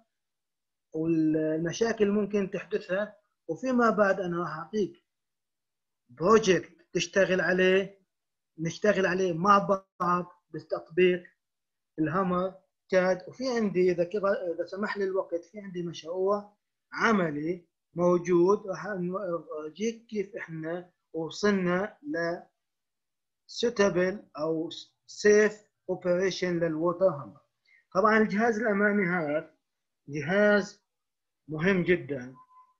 والمشاكل ممكن تحدثها. وفيما بعد انا راح اعطيك بروجكت تشتغل عليه، نشتغل عليه مع بعض بتطبيق الهامر كاد. وفي عندي اذا سمح لي الوقت في عندي مشروع عملي موجود راح اورجيك كيف احنا وصلنا ل suitable او safe operation للووتر هامر. طبعا الجهاز الامامي هذا جهاز مهم جدا،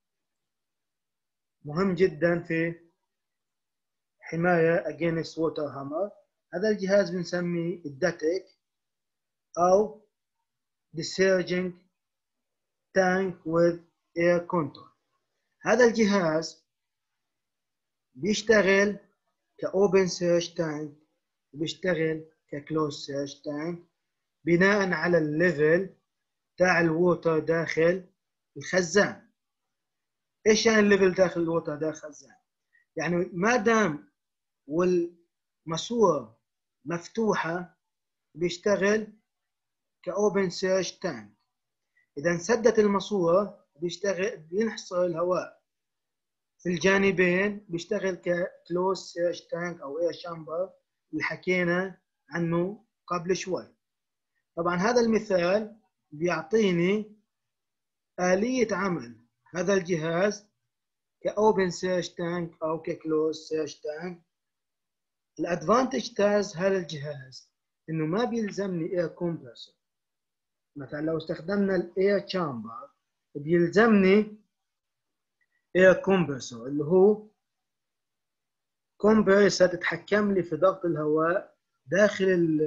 مهم جدا في حمايه against water hammer. هذا الجهاز بنسميه الداتيك او discharging tank with air control. هذا الجهاز بيشتغل كأوبن سيرش تانك وبيشتغل ككلوز سيرش تانك بناء على الليفل تاع الووتر داخل الخزان. ايش يعني الليفل داخل الووتر داخل الخزان؟ يعني ما دام والماسوره مفتوحه بيشتغل كأوبن سيرش تانك. اذا انسدت الماسوره بيشتغل بينحصر الهواء في الجانبين، بيشتغل ككلوز سيرش تانك او اير شامبر اللي حكينا عنه قبل شوي. طبعا هذا المثال بيعطيني آلية عمل هذا الجهاز كأوبن سيرش تانك أو ككلوز سيرش تانك. الأدفانتج تاز هذا الجهاز إنه ما بيلزمني إير كومبرسور. مثلا لو استخدمنا الإير تشامبر بيلزمني إير كومبرسور اللي هو كومبرسور تتحكم لي في ضغط الهواء داخل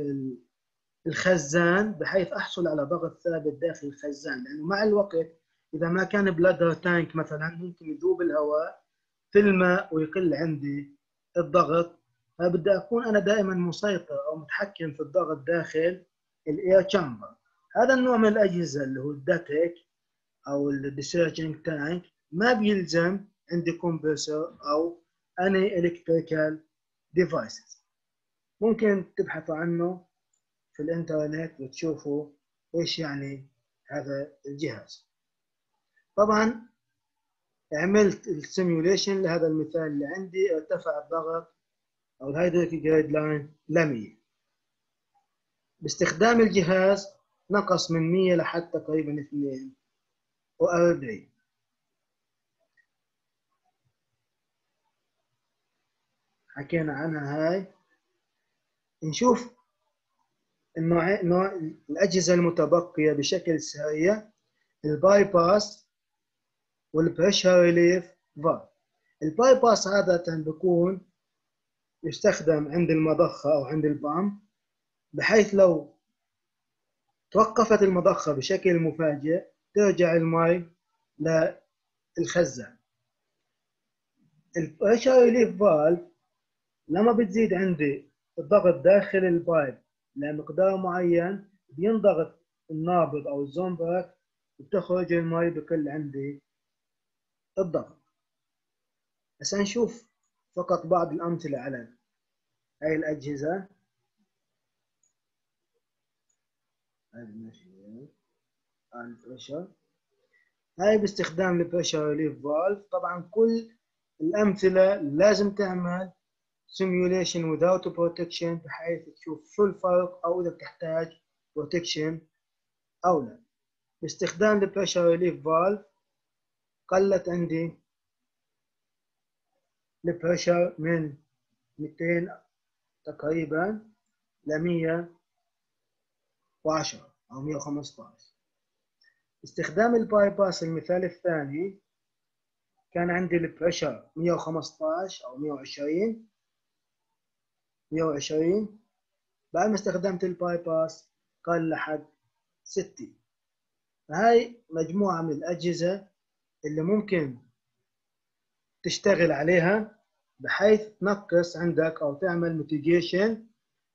الخزان بحيث أحصل على ضغط ثابت داخل الخزان، لأنه مع الوقت إذا ما كان بلادر تانك مثلا ممكن يذوب الهواء في الماء ويقل عندي الضغط، فبدي أكون أنا دائما مسيطر أو متحكم في الضغط داخل الإير تشامبر. هذا النوع من الأجهزة اللي هو الداتيك أو الديسيرجنج تانك ما بيلزم عندي كومبرسور أو أني إلكتريكال ديفايسز. ممكن تبحثوا عنه في الإنترنت وتشوفوا إيش يعني هذا الجهاز. طبعا عملت السيميوليشن لهذا المثال اللي عندي، ارتفع الضغط أو الهيدروليك جريد لاين ل 100. باستخدام الجهاز نقص من 100 لحد تقريبا 42. حكينا عنها هاي. نشوف نوع الأجهزة المتبقية بشكل سريع. الباي باس والبريشر ريليف فالف. الباي باس عادة بيكون يستخدم عند المضخة أو عند البامب، بحيث لو توقفت المضخة بشكل مفاجئ ترجع الماء للخزان. البريشر ريليف فالف لما بتزيد عندي الضغط داخل البايب لمقدار معين بينضغط النابض أو الزومبرك وبتخرج الماء بكل عندي الضغط. هسا نشوف فقط بعض الأمثلة على هاي الأجهزة. هاي باستخدام البريشر ريليف فالف. طبعا كل الأمثلة لازم تعمل simulation without protection بحيث تشوف شو الفرق أو إذا بتحتاج protection أو لا. باستخدام البريشر ريليف فالف قلت عندي البريشر من 200 تقريبا ل 110 أو 115. استخدام الباي باس المثال الثاني كان عندي البريشر 115 أو 120. بعد ما استخدمت الباي باس قل لحد 60. فهاي مجموعة من الأجهزة اللي ممكن تشتغل عليها بحيث تنقص عندك أو تعمل ميتيجيشن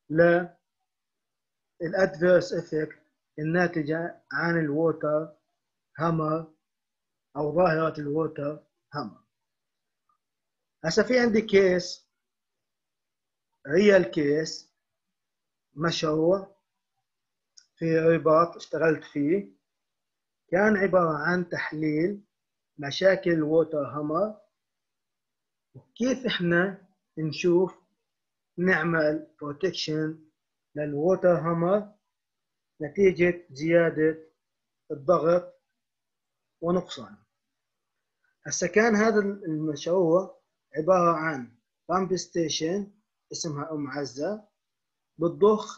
للأدفيرس إفكت الناتجة عن الووتر هامر أو ظاهرة الووتر هامر. هسا في عندي كيس ريال كيس مشروع في رباط اشتغلت فيه، كان عبارة عن تحليل مشاكل الووتر هامر وكيف احنا نشوف نعمل بروتكشن للووتر هامر نتيجة زيادة الضغط ونقصانه. هسا كان هذا المشروع عبارة عن بامب ستيشن اسمها أم عزة بتضخ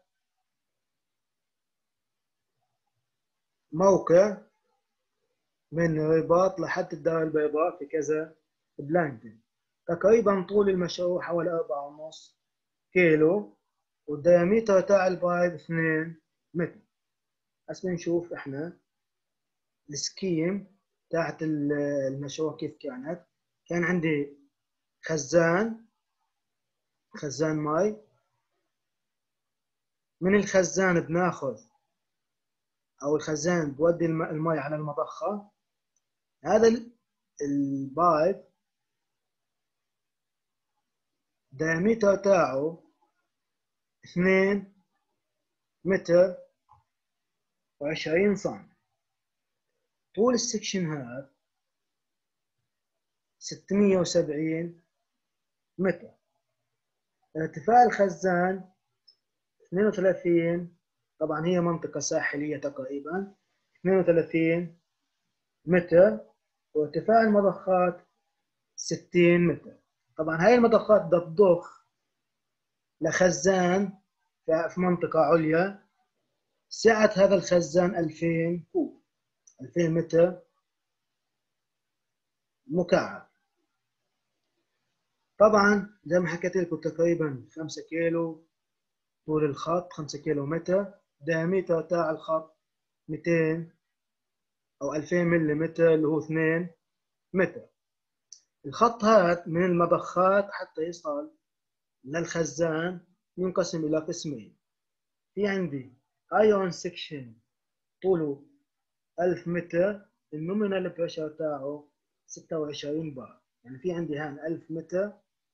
لموقع من الرباط لحد الدار البيضاء في كذا بلانكن. تقريبا طول المشروع حوالي 4.5 كيلو والديامتر تاع البايب 2 متر. هسه نشوف احنا السكيم تاعت المشروع كيف كانت. كان عندي خزان ماي. من الخزان بناخذ او الخزان بودي الماء على المضخة. هذا البايب ديامتر تاعه 2 متر و20 سم. طول السكشن هذا 670 متر. ارتفاع الخزان 32. طبعا هي منطقة ساحلية تقريبا 32 متر، وارتفاع المضخات 60 متر. طبعا هاي المضخات بدها تضخ لخزان في منطقة عليا، سعة هذا الخزان 2000 كوب، 2000 متر مكعب. طبعا زي ما حكيت لكم تقريبا 5 كيلو طول الخط، 5 كيلو متر. ديامتر تاع الخط 200 أو 2000 ملم اللي هو 2 متر. الخط هذا من المضخات حتى يصل للخزان ينقسم إلى قسمين. في عندي ايون سكشن طوله 1000 متر، النومينال بريشر تاعه 26 بار. يعني في عندي هان 1000 متر،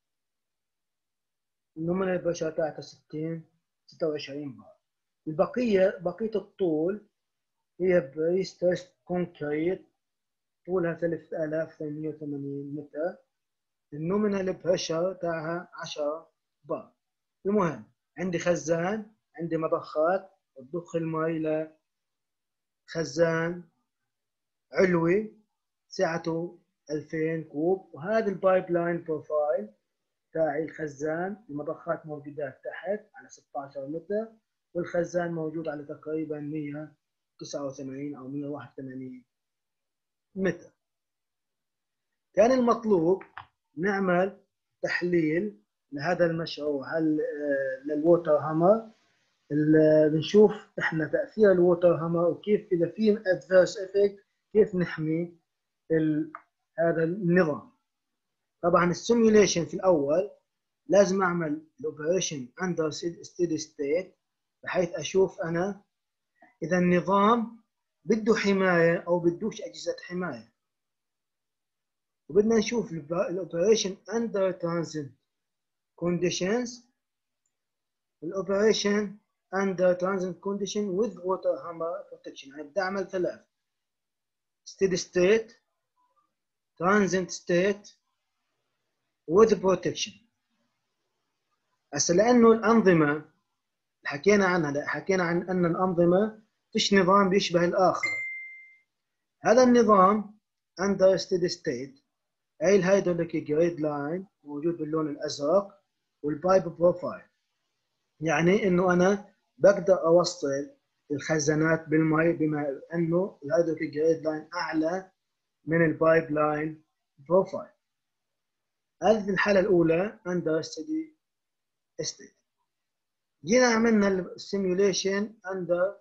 النومينال بريشر تاعته 26 بار. بقية الطول هي بريسترس كونكريت طولها 3880 متر، النومينال بريشر تاعها 10 بار. المهم عندي خزان، عندي مضخات تضخ الماء لخزان علوي سعته 2000 كوب، وهذا البايب لاين بروفايل تاعي الخزان. المضخات موجودات تحت على 16 متر، والخزان موجود على تقريبا 189 أو 181 متر. كان المطلوب نعمل تحليل لهذا المشروع للووتر هامر. بنشوف احنا تاثير الووتر هامر وكيف اذا في ادفيرس افكت كيف نحمي هذا النظام. طبعا السيميوليشن في الاول لازم اعمل الاوبريشن اندر ستيدي ستيت، بحيث اشوف انا اذا النظام بده حمايه او بدوش اجهزه حمايه. وبدنا نشوف الاوبريشن اندر ترانزيت كونديشنز، الاوبريشن under transit condition with water hammer protection. يعني بدي اعمل ثلاث: steady state, transit state with protection. هسه لانه الانظمه حكينا عنها، حكينا عن ان الانظمه فيش نظام بيشبه الاخر. هذا النظام under steady state اي الهيدروليك جريد لاين موجود باللون الازرق، والبايب بروفايل يعني انه انا بقدر اوصل الخزانات بالماء بما انه الهيدروليك جريد لاين اعلى من البايب لاين بروفايل. هذه الحاله الاولى اندر ستدي ستيت. جينا عملنا السيميوليشن اندر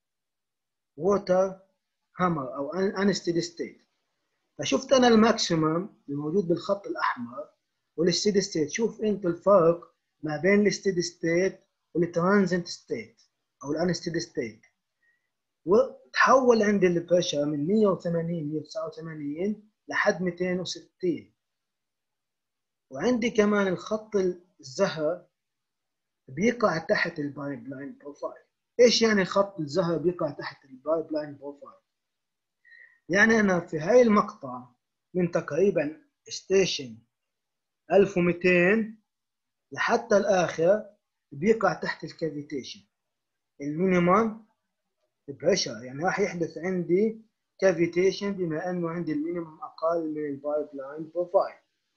ووتر هامر او انستدي ستيت، فشفت انا الماكسيمم الموجود بالخط الاحمر والستدي ستيت. شوف انت الفرق ما بين الستدي ستيت والترانزنت ستيت او الانستدي ستيت. وتحول عندي البريشر من 180 189 لحد 260. وعندي كمان الخط الزهر بيقع تحت البايب لاين بروفايل. ايش يعني خط الزهر بيقع تحت البايب لاين بروفايل؟ يعني انا في هاي المقطع من تقريبا ستيشن 1200 لحتى الاخر بيقع تحت الكافيتيشن المينيمم بريشر. يعني راح يحدث عندي كافيتيشن بما انه عندي المينيمم اقل من البايب لاين بروفايل.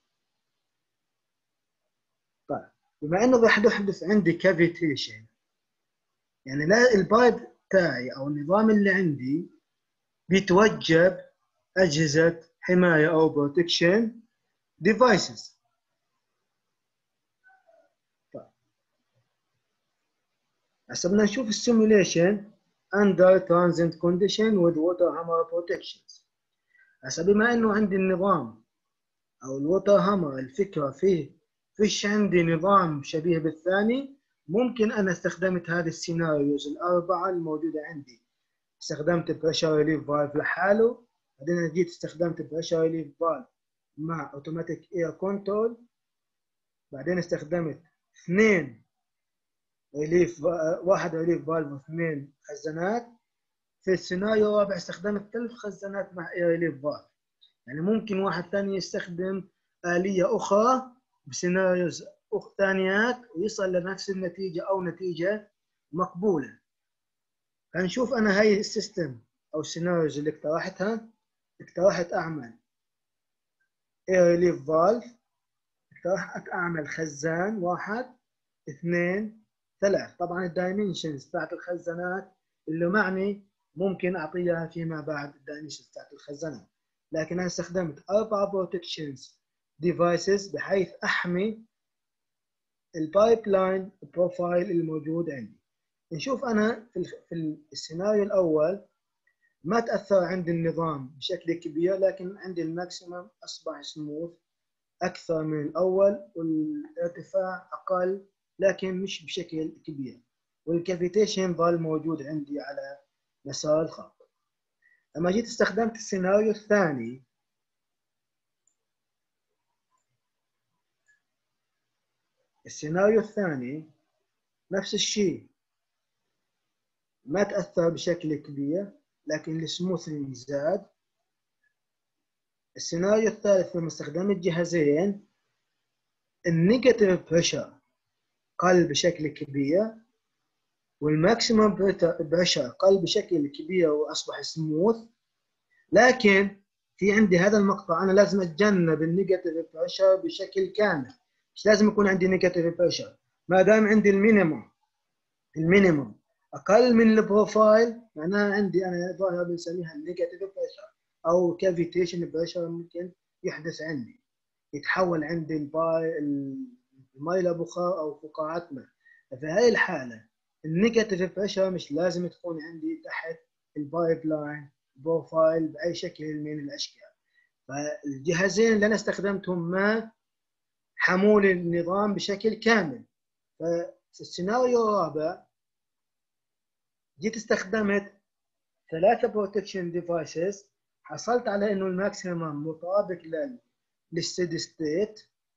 طيب بما انه راح يحدث عندي كافيتيشن، يعني لا البايب تاعي او النظام اللي عندي بيتوجب اجهزه حمايه او بروتكشن ديفايسز. طيب هسه بدنا نشوف السيموليشن under transit condition with water hammer protections. هسه بما انه عندي النظام او الووتر هامر الفكره فيش عندي نظام شبيه بالثاني، ممكن انا استخدمت هذه السيناريوز الاربعه الموجوده عندي. استخدمت بريشر ريليف فالف لحاله، بعدين جيت استخدمت بريشر ريليف فالف مع اوتوماتيك اير كنترول، بعدين استخدمت واحد ريليف فالف واثنين خزانات. في السيناريو الرابع استخدمت 3 خزانات مع اير ريليف فالف. يعني ممكن واحد ثاني يستخدم آلية أخرى بسيناريوز ثانيات ويصل لنفس النتيجة أو نتيجة مقبولة. هنشوف أنا هاي السيستم أو السيناريوز اللي اقترحتها. اقترحت أعمل air relief valve، اقترحت أعمل خزان 1 2 3. طبعا الدايمنشنز بتاعت الخزانات اللي معني ممكن أعطيها فيما بعد الدايمنشنز بتاعت الخزانات، لكن أنا استخدمت 4 بروتكشنز ديفايسز بحيث أحمي البايب لاين بروفايل الموجود عندي. نشوف أنا في السيناريو الأول ما تأثر عندي النظام بشكل كبير، لكن عندي الماكسيمم أصبح سموث أكثر من الأول والارتفاع أقل لكن مش بشكل كبير، والكافيتيشن ظل موجود عندي على مسار الخط. لما جيت استخدمت السيناريو الثاني، نفس الشيء، ما تأثر بشكل كبير لكن السموثنج زاد. السيناريو الثالث لما استخدمت جهازين، النيجاتيف بريشر قل بشكل كبير والماكسيمم بريشر قل بشكل كبير واصبح سموث. لكن في عندي هذا المقطع انا لازم اتجنب النيجاتيف بريشر بشكل كامل، مش لازم يكون عندي نيجاتيف بريشر. ما دام عندي المينيمم اقل من البروفايل معناها عندي انا ظاهره بنسميها النيجاتيف بريشر او كافيتيشن بريشر، ممكن يحدث عندي، يتحول عندي الماء الى بخار او فقاعات ماء. ففي هذه الحاله النيجاتيف بريشر مش لازم تكون عندي تحت البايب لاين بروفايل باي شكل من الاشكال. فالجهازين اللي انا استخدمتهم ما حموا لي النظام بشكل كامل. في السيناريو الرابع جيت استخدمت 3 بروتكشن ديفايسز، حصلت على انه الماكسيمم مطابق للستيدي ستيت،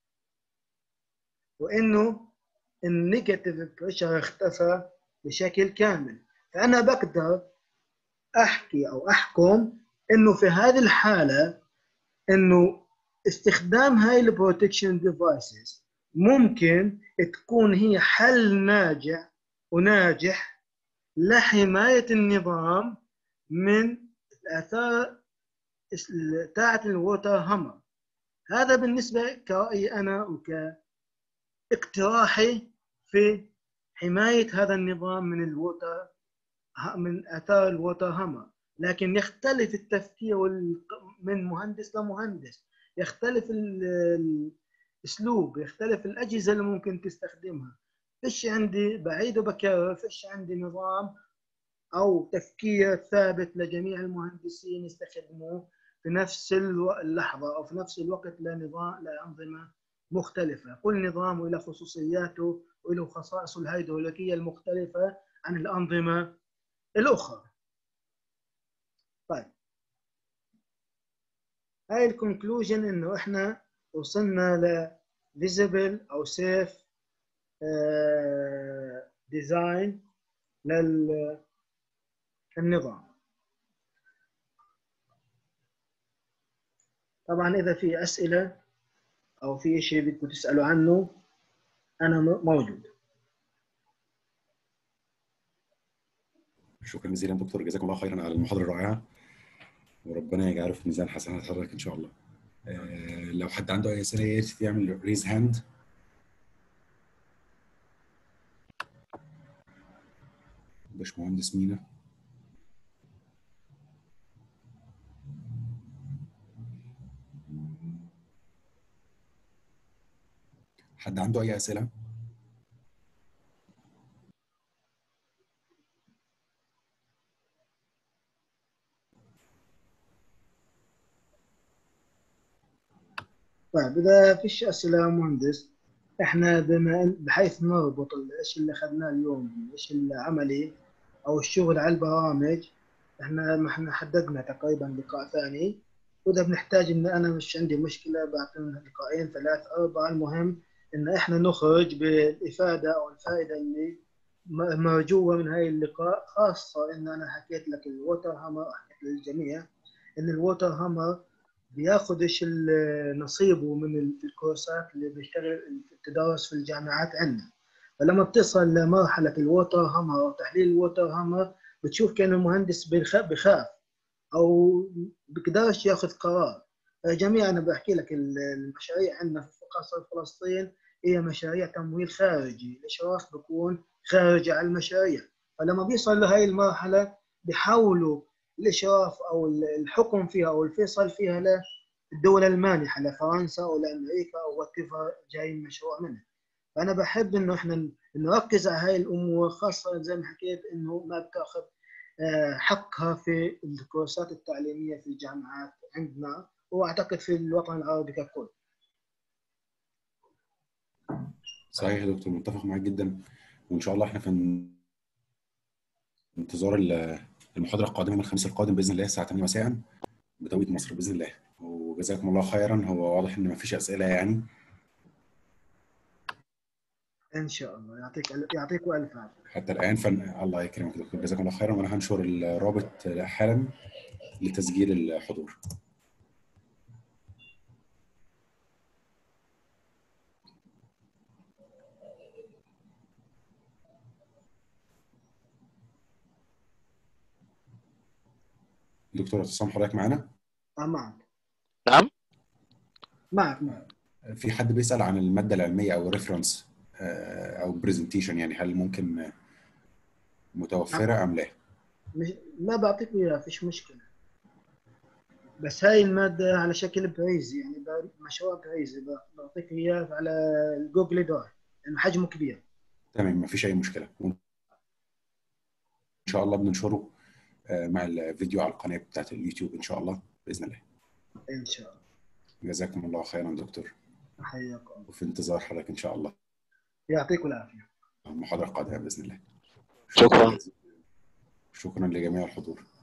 وانه النيجاتيف بريشر اختفى بشكل كامل. فانا بقدر احكي او احكم انه في هذه الحاله انه استخدام هاي البروتكشن ديفايسز ممكن تكون هي حل ناجح لحمايه النظام من الاثار تاعت الووتر هامر. هذا بالنسبه كرأيي انا وكاقتراحي في حمايه هذا النظام من اثار الووتر هامر. لكن يختلف التفكير من مهندس لمهندس، يختلف الاسلوب، يختلف الاجهزه اللي ممكن تستخدمها. فيش عندي بعيد وبكرر، فيش عندي نظام او تفكير ثابت لجميع المهندسين يستخدموه في نفس اللحظه او في نفس الوقت لانظمه مختلفه. كل نظام وله خصوصياته وله خصائصه الهيدروليكيه المختلفه عن الانظمه الاخرى. طيب، هاي الكونكلوجن انه احنا وصلنا ل visible او safe ديزاين للنظام. طبعا اذا في اسئله او في شيء بدكم تسالوا عنه انا موجود. شكرا جزيلا دكتور، جزاكم الله خيرا على المحاضره الرائعه، وربنا يجعله في ميزان حسنات حضرتك ان شاء الله. لو حد عنده اي اسئله يا ريت يعمل ريز هاند. باشمهندس مينا. حد عنده اي اسئله؟ طيب اذا فيش اسئله مهندس، احنا بحيث نربط الشيء اللي اخذناه اليوم الشيء العملي او الشغل على البرامج، احنا حددنا تقريبا لقاء ثاني، واذا بنحتاج ان انا مش عندي مشكله بعطينا لقاءين 3 4. المهم ان احنا نخرج بالافاده او الفائده اللي مرجوه من هاي اللقاء، خاصه ان انا حكيت لك الووتر هامر، حكيت للجميع ان الووتر هامر بياخذش نصيبه من الكورسات اللي بيشتغل تدرس في الجامعات عندنا. فلما بتصل لمرحله الووتر هامر او تحليل الووتر هامر بتشوف كأن المهندس بخاف او بقدرش ياخذ قرار. جميع انا بحكي لك المشاريع عندنا في قصر فلسطين هي مشاريع تمويل خارجي، الاشراف بيكون خارجي على المشاريع. فلما بيصل لهي المرحله بيحولوا الاشراف او الحكم فيها او الفيصل فيها للدول المانحه، لفرنسا او لامريكا او وات جاي المشروع منها. فانا بحب انه احنا نركز على هاي الامور، خاصه زي ما حكيت انه ما بتاخذ حقها في الكورسات التعليميه في الجامعات عندنا، واعتقد في الوطن العربي ككل. صحيح يا دكتور، متفق معاك جدا. وان شاء الله احنا في انتظار المحاضره القادمه من الخميس القادم باذن الله الساعه 8 مساء بتوقيت مصر باذن الله. وجزاكم الله خيرا. هو واضح ان مفيش اسئله يعني. ان شاء الله يعطيك الف عافيه. حتى الان الله يكرمك يا دكتور، جزاكم الله خيرا. وانا هنشر الرابط حالا لتسجيل الحضور. دكتور اعتصام حضرتك معانا؟ معك. نعم. معك. في حد بيسأل عن المادة العلمية أو ريفرنس أو برزنتيشن، يعني هل ممكن متوفرة أم لا؟ ما بعطيك إياها، فيش مشكلة. بس هاي المادة على شكل بريزي، يعني مشروع بريزي بعطيك إياه على الجوجل درايف لأنه حجمه كبير. تمام، ما فيش أي مشكلة. وإن شاء الله بننشره مع الفيديو على القناة بتاعت اليوتيوب إن شاء الله بإذن الله. إن شاء الله. جزاكم الله خيرا دكتور. حياكم. وفي انتظار حضرتك إن شاء الله. يعطيكم العافية. المحاضرة القادمة بإذن الله. شكرا. شكرا لجميع الحضور.